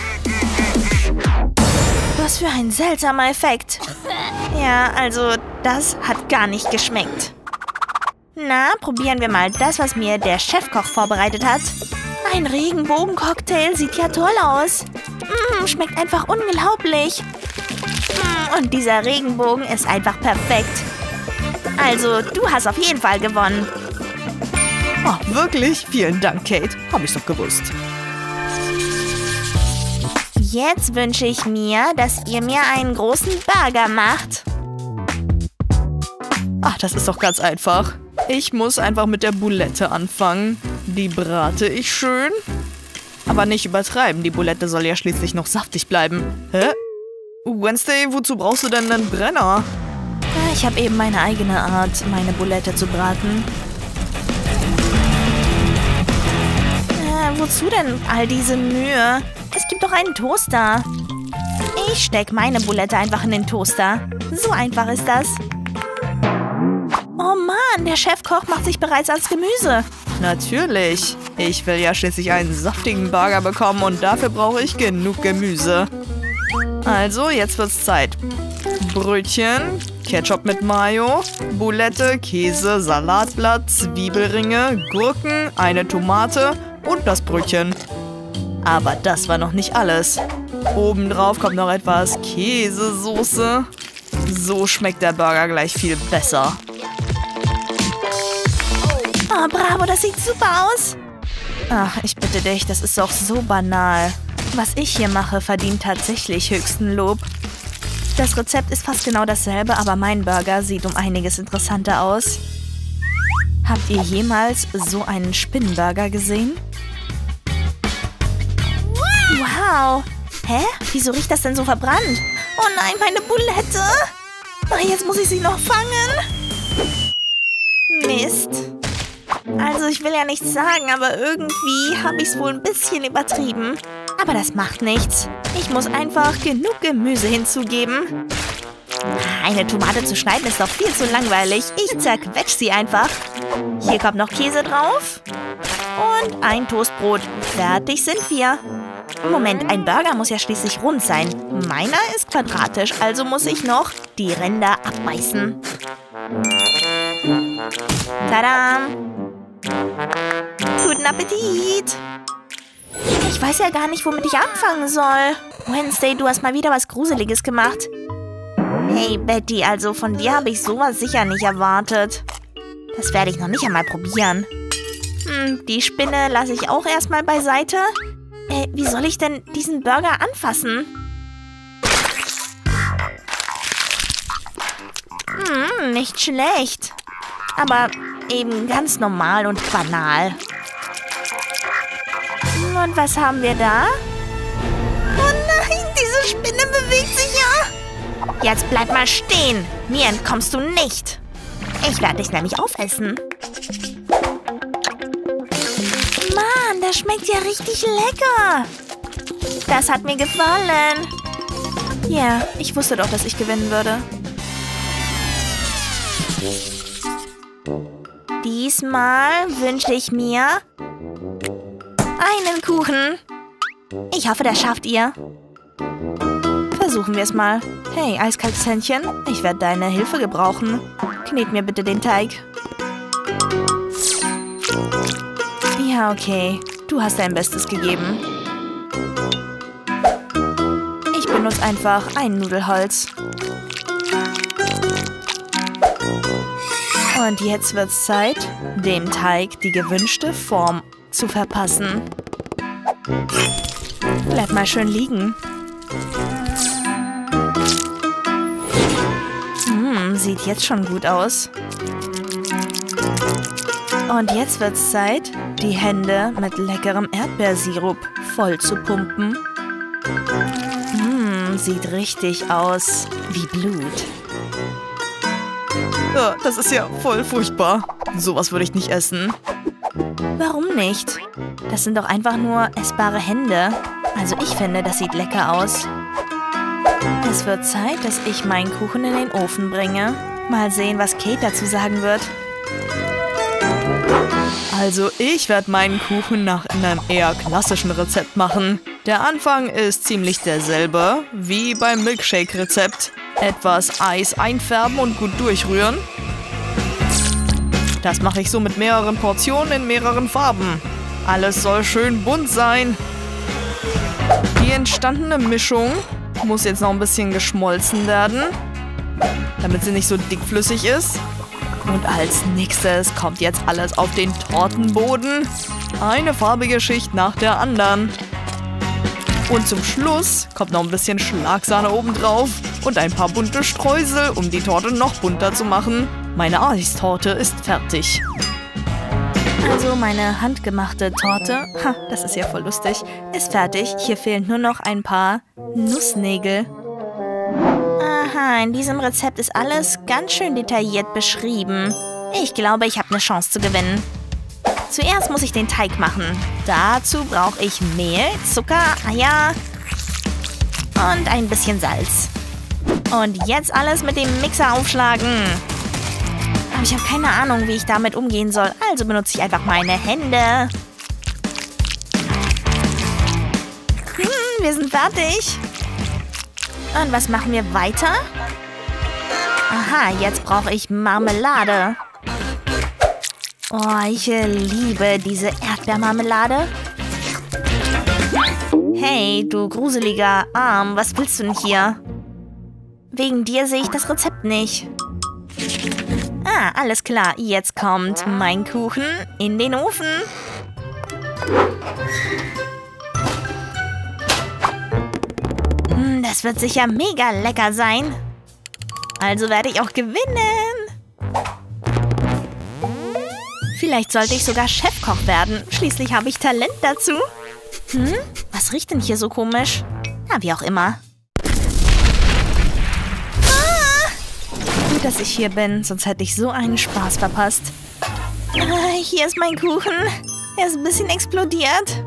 Was für ein seltsamer Effekt. Ja, also das hat gar nicht geschmeckt. Na, probieren wir mal das, was mir der Chefkoch vorbereitet hat. Ein Regenbogen-Cocktail sieht ja toll aus. Schmeckt einfach unglaublich. Und dieser Regenbogen ist einfach perfekt. Also, du hast auf jeden Fall gewonnen. Oh, wirklich? Vielen Dank, Kate. Hab ich doch gewusst. Jetzt wünsche ich mir, dass ihr mir einen großen Burger macht. Ach, das ist doch ganz einfach. Ich muss einfach mit der Boulette anfangen. Die brate ich schön. Aber nicht übertreiben, die Boulette soll ja schließlich noch saftig bleiben. Hä? Wednesday, wozu brauchst du denn einen Brenner? Ich habe eben meine eigene Art, meine Boulette zu braten. Wozu denn all diese Mühe? Es gibt doch einen Toaster. Ich stecke meine Boulette einfach in den Toaster. So einfach ist das. Oh Mann, der Chefkoch macht sich bereits ans Gemüse. Natürlich. Ich will ja schließlich einen saftigen Burger bekommen und dafür brauche ich genug Gemüse. Also, jetzt wird's Zeit. Brötchen, Ketchup mit Mayo, Boulette, Käse, Salatblatt, Zwiebelringe, Gurken, eine Tomate und das Brötchen. Aber das war noch nicht alles. Obendrauf kommt noch etwas Käsesoße. So schmeckt der Burger gleich viel besser. Oh, bravo, das sieht super aus. Ach, ich bitte dich, das ist doch so banal. Was ich hier mache, verdient tatsächlich höchsten Lob. Das Rezept ist fast genau dasselbe, aber mein Burger sieht um einiges interessanter aus. Habt ihr jemals so einen Spinnenburger gesehen? Wow! Hä? Wieso riecht das denn so verbrannt? Oh nein, meine Boulette! Oh, jetzt muss ich sie noch fangen. Mist. Also ich will ja nichts sagen, aber irgendwie habe ich es wohl ein bisschen übertrieben. Aber das macht nichts. Ich muss einfach genug Gemüse hinzugeben. Eine Tomate zu schneiden ist doch viel zu langweilig. Ich zerquetsche sie einfach. Hier kommt noch Käse drauf. Und ein Toastbrot. Fertig sind wir. Moment, ein Burger muss ja schließlich rund sein. Meiner ist quadratisch, also muss ich noch die Ränder abbeißen. Tada! Guten Appetit! Ich weiß ja gar nicht, womit ich anfangen soll. Wednesday, du hast mal wieder was Gruseliges gemacht. Hey Betty, also von dir habe ich sowas sicher nicht erwartet. Das werde ich noch nicht einmal probieren. Die Spinne lasse ich auch erstmal beiseite. Wie soll ich denn diesen Burger anfassen? Nicht schlecht. Aber eben ganz normal und banal. Und was haben wir da? Oh nein, diese Spinne bewegt sich ja. Jetzt bleib mal stehen. Mir entkommst du nicht. Ich werde dich nämlich aufessen. Mann, das schmeckt ja richtig lecker. Das hat mir gefallen. Ja, ich wusste doch, dass ich gewinnen würde. Diesmal wünsche ich mir einen Kuchen. Ich hoffe, das schafft ihr. Versuchen wir es mal. Hey, eiskaltes Händchen, ich werde deine Hilfe gebrauchen. Knet mir bitte den Teig. Ja, okay. Du hast dein Bestes gegeben. Ich benutze einfach ein Nudelholz. Und jetzt wird's Zeit, dem Teig die gewünschte Form zu verpassen. Bleib mal schön liegen. Sieht jetzt schon gut aus. Und jetzt wird's Zeit, die Hände mit leckerem Erdbeersirup voll zu pumpen. Sieht richtig aus wie Blut. Das ist ja voll furchtbar. Sowas würde ich nicht essen. Warum nicht? Das sind doch einfach nur essbare Hände. Also ich finde, das sieht lecker aus. Es wird Zeit, dass ich meinen Kuchen in den Ofen bringe. Mal sehen, was Kate dazu sagen wird. Also ich werde meinen Kuchen nach einem eher klassischen Rezept machen. Der Anfang ist ziemlich derselbe wie beim Milkshake-Rezept. Etwas Eis einfärben und gut durchrühren. Das mache ich so mit mehreren Portionen in mehreren Farben. Alles soll schön bunt sein. Die entstandene Mischung muss jetzt noch ein bisschen geschmolzen werden, damit sie nicht so dickflüssig ist. Und als nächstes kommt jetzt alles auf den Tortenboden. Eine farbige Schicht nach der anderen. Und zum Schluss kommt noch ein bisschen Schlagsahne obendrauf und ein paar bunte Streusel, um die Torte noch bunter zu machen. Meine Eistorte ist fertig. Also meine handgemachte Torte, das ist ja voll lustig, ist fertig. Hier fehlen nur noch ein paar Nussnägel. Aha, in diesem Rezept ist alles ganz schön detailliert beschrieben. Ich glaube, ich habe eine Chance zu gewinnen. Zuerst muss ich den Teig machen. Dazu brauche ich Mehl, Zucker, Eier und ein bisschen Salz. Und jetzt alles mit dem Mixer aufschlagen. Aber ich habe keine Ahnung, wie ich damit umgehen soll. Also benutze ich einfach meine Hände. Wir sind fertig. Und was machen wir weiter? Aha, jetzt brauche ich Marmelade. Oh, ich liebe diese Erdbeermarmelade. Hey, du gruseliger Arm, was willst du denn hier? Wegen dir sehe ich das Rezept nicht. Ah, alles klar. Jetzt kommt mein Kuchen in den Ofen. Das wird sicher mega lecker sein. Also werde ich auch gewinnen. Vielleicht sollte ich sogar Chefkoch werden. Schließlich habe ich Talent dazu. Was riecht denn hier so komisch? Na, wie auch immer. Gut, dass ich hier bin, sonst hätte ich so einen Spaß verpasst. Hier ist mein Kuchen. Er ist ein bisschen explodiert.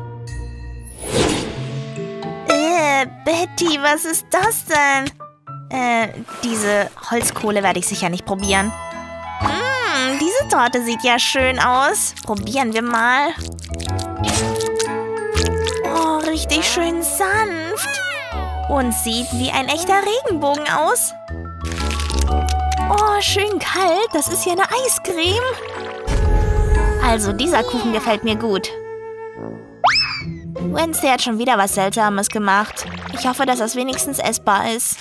Betty, was ist das denn? Diese Holzkohle werde ich sicher nicht probieren. Diese Torte sieht ja schön aus. Probieren wir mal. Oh, richtig schön sanft. Und sieht wie ein echter Regenbogen aus. Oh, schön kalt. Das ist ja eine Eiscreme. Also, dieser Kuchen gefällt mir gut. Wednesday hat schon wieder was Seltsames gemacht. Ich hoffe, dass das wenigstens essbar ist.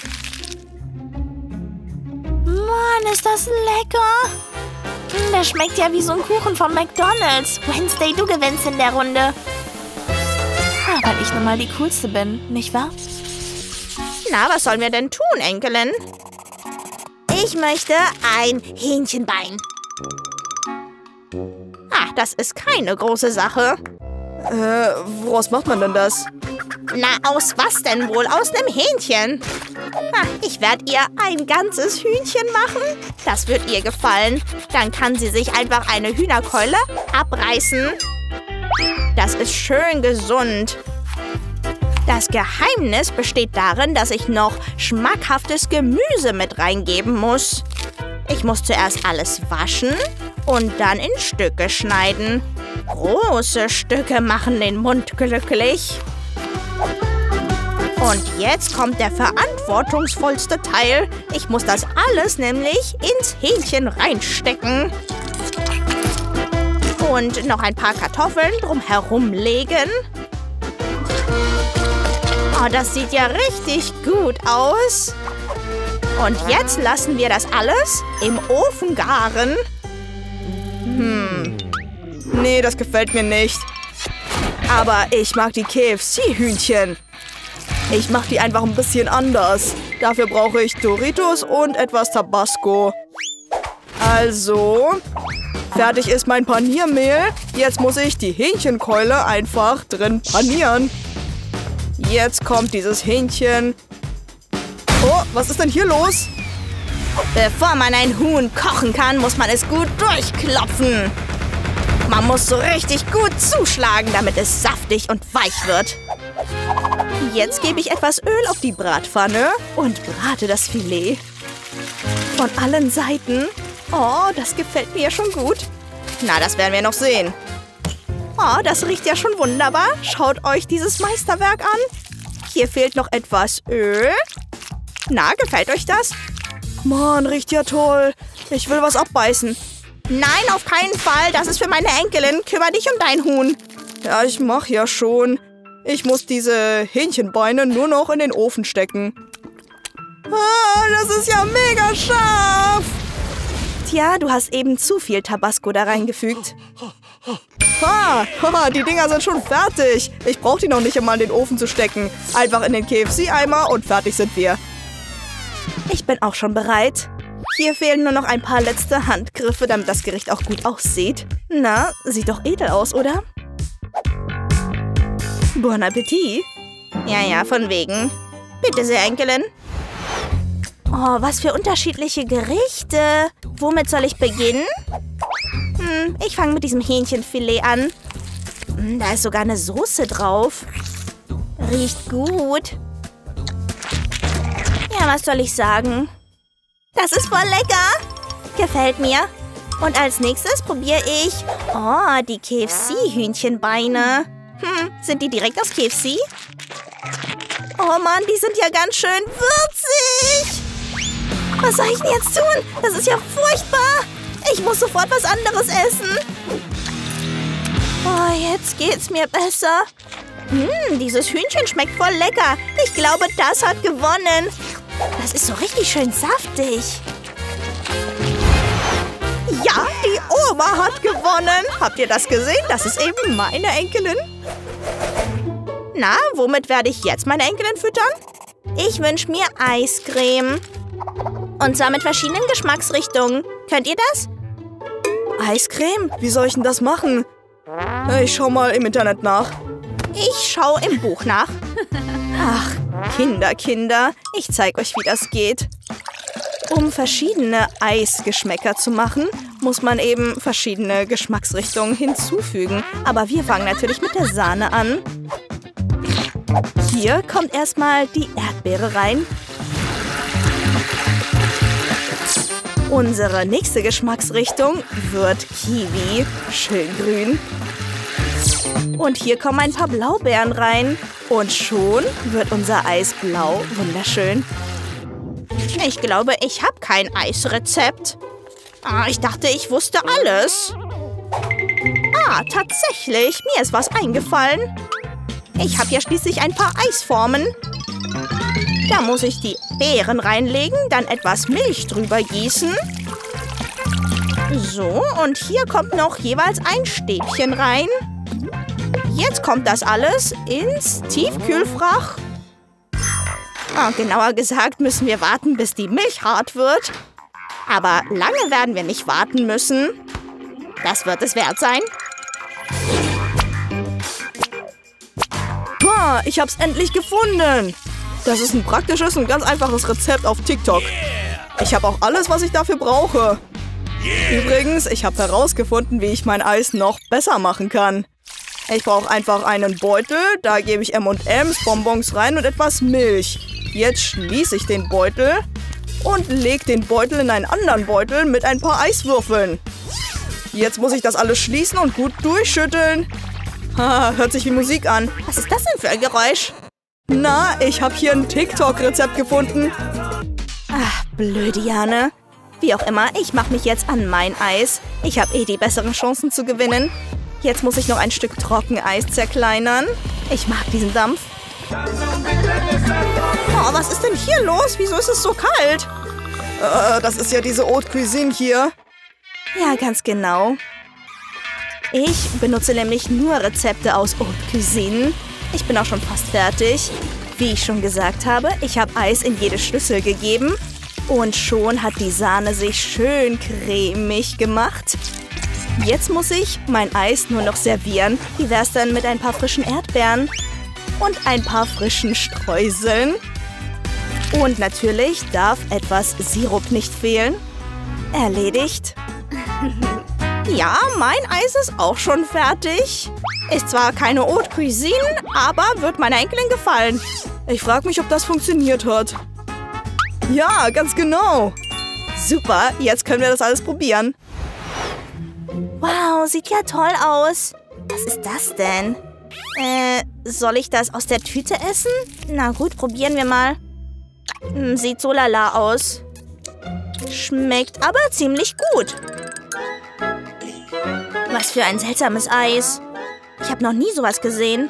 Mann, ist das lecker. Der schmeckt ja wie so ein Kuchen von McDonald's. Wednesday, du gewinnst in der Runde. Weil ich nun mal die Coolste bin, nicht wahr? Na, was sollen wir denn tun, Enkelin? Ich möchte ein Hähnchenbein. Das ist keine große Sache. Woraus macht man denn das? Na, aus was denn wohl? Aus einem Hähnchen. Ich werde ihr ein ganzes Hühnchen machen. Das wird ihr gefallen. Dann kann sie sich einfach eine Hühnerkeule abreißen. Das ist schön gesund. Das Geheimnis besteht darin, dass ich noch schmackhaftes Gemüse mit reingeben muss. Ich muss zuerst alles waschen und dann in Stücke schneiden. Große Stücke machen den Mund glücklich. Und jetzt kommt der verantwortungsvollste Teil. Ich muss das alles nämlich ins Hähnchen reinstecken. Und noch ein paar Kartoffeln drumherum legen. Oh, das sieht ja richtig gut aus. Und jetzt lassen wir das alles im Ofen garen. Nee, das gefällt mir nicht. Aber ich mag die KFC-Hühnchen. Ich mache die einfach ein bisschen anders. Dafür brauche ich Doritos und etwas Tabasco. Also, fertig ist mein Paniermehl. Jetzt muss ich die Hähnchenkeule einfach drin panieren. Jetzt kommt dieses Hähnchen. Oh, was ist denn hier los? Bevor man ein Huhn kochen kann, muss man es gut durchklopfen. Man muss so richtig gut zuschlagen, damit es saftig und weich wird. Jetzt gebe ich etwas Öl auf die Bratpfanne und brate das Filet. Von allen Seiten. Oh, das gefällt mir ja schon gut. Na, das werden wir noch sehen. Oh, das riecht ja schon wunderbar. Schaut euch dieses Meisterwerk an. Hier fehlt noch etwas Öl. Na, gefällt euch das? Mann, riecht ja toll. Ich will was abbeißen. Nein, auf keinen Fall. Das ist für meine Enkelin. Kümmere dich um dein Huhn. Ja, ich mach ja schon. Ich muss diese Hähnchenbeine nur noch in den Ofen stecken. Das ist ja mega scharf. Tja, du hast eben zu viel Tabasco da reingefügt. Die Dinger sind schon fertig. Ich brauche die noch nicht einmal in den Ofen zu stecken. Einfach in den KFC-Eimer und fertig sind wir. Ich bin auch schon bereit. Hier fehlen nur noch ein paar letzte Handgriffe, damit das Gericht auch gut aussieht. Na, sieht doch edel aus, oder? Bon Appetit. Ja, von wegen. Bitte sehr, Enkelin. Oh, was für unterschiedliche Gerichte. Womit soll ich beginnen? Ich fange mit diesem Hähnchenfilet an. Da ist sogar eine Soße drauf. Riecht gut. Ja, was soll ich sagen? Das ist voll lecker. Gefällt mir. Und als nächstes probiere ich... Oh, die KFC-Hühnchenbeine. Sind die direkt aus KFC? Oh Mann, die sind ja ganz schön würzig. Was soll ich denn jetzt tun? Das ist ja furchtbar. Ich muss sofort was anderes essen. Oh, jetzt geht's mir besser. Dieses Hühnchen schmeckt voll lecker. Ich glaube, das hat gewonnen. Das ist so richtig schön saftig. Ja, die Oma hat gewonnen. Habt ihr das gesehen? Das ist eben meine Enkelin. Na, womit werde ich jetzt meine Enkelin füttern? Ich wünsche mir Eiscreme. Und zwar mit verschiedenen Geschmacksrichtungen. Könnt ihr das? Eiscreme? Wie soll ich denn das machen? Ich schau mal im Internet nach. Ich schaue im Buch nach. Ach, Kinder. Ich zeige euch, wie das geht. Um verschiedene Eisgeschmäcker zu machen, muss man eben verschiedene Geschmacksrichtungen hinzufügen. Aber wir fangen natürlich mit der Sahne an. Hier kommt erstmal die Erdbeere rein. Unsere nächste Geschmacksrichtung wird Kiwi, schön grün. Und hier kommen ein paar Blaubeeren rein. Und schon wird unser Eis blau, wunderschön. Ich glaube, ich habe kein Eisrezept. Ich dachte, ich wusste alles. Tatsächlich, mir ist was eingefallen. Ich habe ja schließlich ein paar Eisformen. Da muss ich die Beeren reinlegen, dann etwas Milch drüber gießen. So, und hier kommt noch jeweils ein Stäbchen rein. Jetzt kommt das alles ins Tiefkühlfach. Genauer gesagt müssen wir warten, bis die Milch hart wird. Aber lange werden wir nicht warten müssen. Das wird es wert sein. Ich hab's endlich gefunden. Das ist ein praktisches und ganz einfaches Rezept auf TikTok. Ich habe auch alles, was ich dafür brauche. Übrigens, ich habe herausgefunden, wie ich mein Eis noch besser machen kann. Ich brauche einfach einen Beutel, da gebe ich M&M's, Bonbons rein und etwas Milch. Jetzt schließe ich den Beutel und lege den Beutel in einen anderen Beutel mit ein paar Eiswürfeln. Jetzt muss ich das alles schließen und gut durchschütteln. Hört sich wie Musik an. Was ist das denn für ein Geräusch? Na, ich habe hier ein TikTok-Rezept gefunden. Blöde Jane. Wie auch immer, ich mache mich jetzt an mein Eis. Ich habe eh die besseren Chancen zu gewinnen. Jetzt muss ich noch ein Stück Trockeneis zerkleinern. Ich mag diesen Dampf. Was ist denn hier los? Wieso ist es so kalt? Das ist ja diese Haute Cuisine hier. Ja, ganz genau. Ich benutze nämlich nur Rezepte aus Haute Cuisine. Ich bin auch schon fast fertig. Wie ich schon gesagt habe, ich habe Eis in jede Schüssel gegeben. Und schon hat die Sahne sich schön cremig gemacht. Jetzt muss ich mein Eis nur noch servieren. Wie wär's dann mit ein paar frischen Erdbeeren? Und ein paar frischen Streuseln. Und natürlich darf etwas Sirup nicht fehlen. Erledigt. Ja, mein Eis ist auch schon fertig. Ist zwar keine Haute Cuisine, aber wird meiner Enkelin gefallen. Ich frage mich, ob das funktioniert hat. Ja, ganz genau. Super, jetzt können wir das alles probieren. Wow, sieht ja toll aus. Was ist das denn? Soll ich das aus der Tüte essen? Na gut, probieren wir mal. Sieht so lala aus. Schmeckt aber ziemlich gut. Was für ein seltsames Eis. Ich habe noch nie sowas gesehen.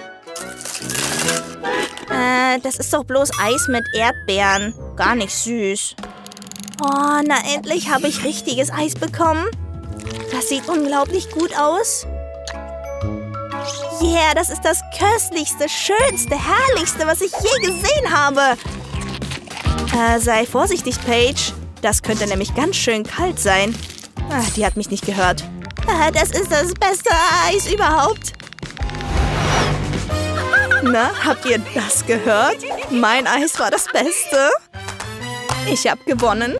Das ist doch bloß Eis mit Erdbeeren. Gar nicht süß. Oh, na endlich habe ich richtiges Eis bekommen. Das sieht unglaublich gut aus. Yeah, das ist das köstlichste, schönste, herrlichste, was ich je gesehen habe. Sei vorsichtig, Paige. Das könnte nämlich ganz schön kalt sein. Die hat mich nicht gehört. Das ist das beste Eis überhaupt. Na, habt ihr das gehört? Mein Eis war das Beste. Ich habe gewonnen.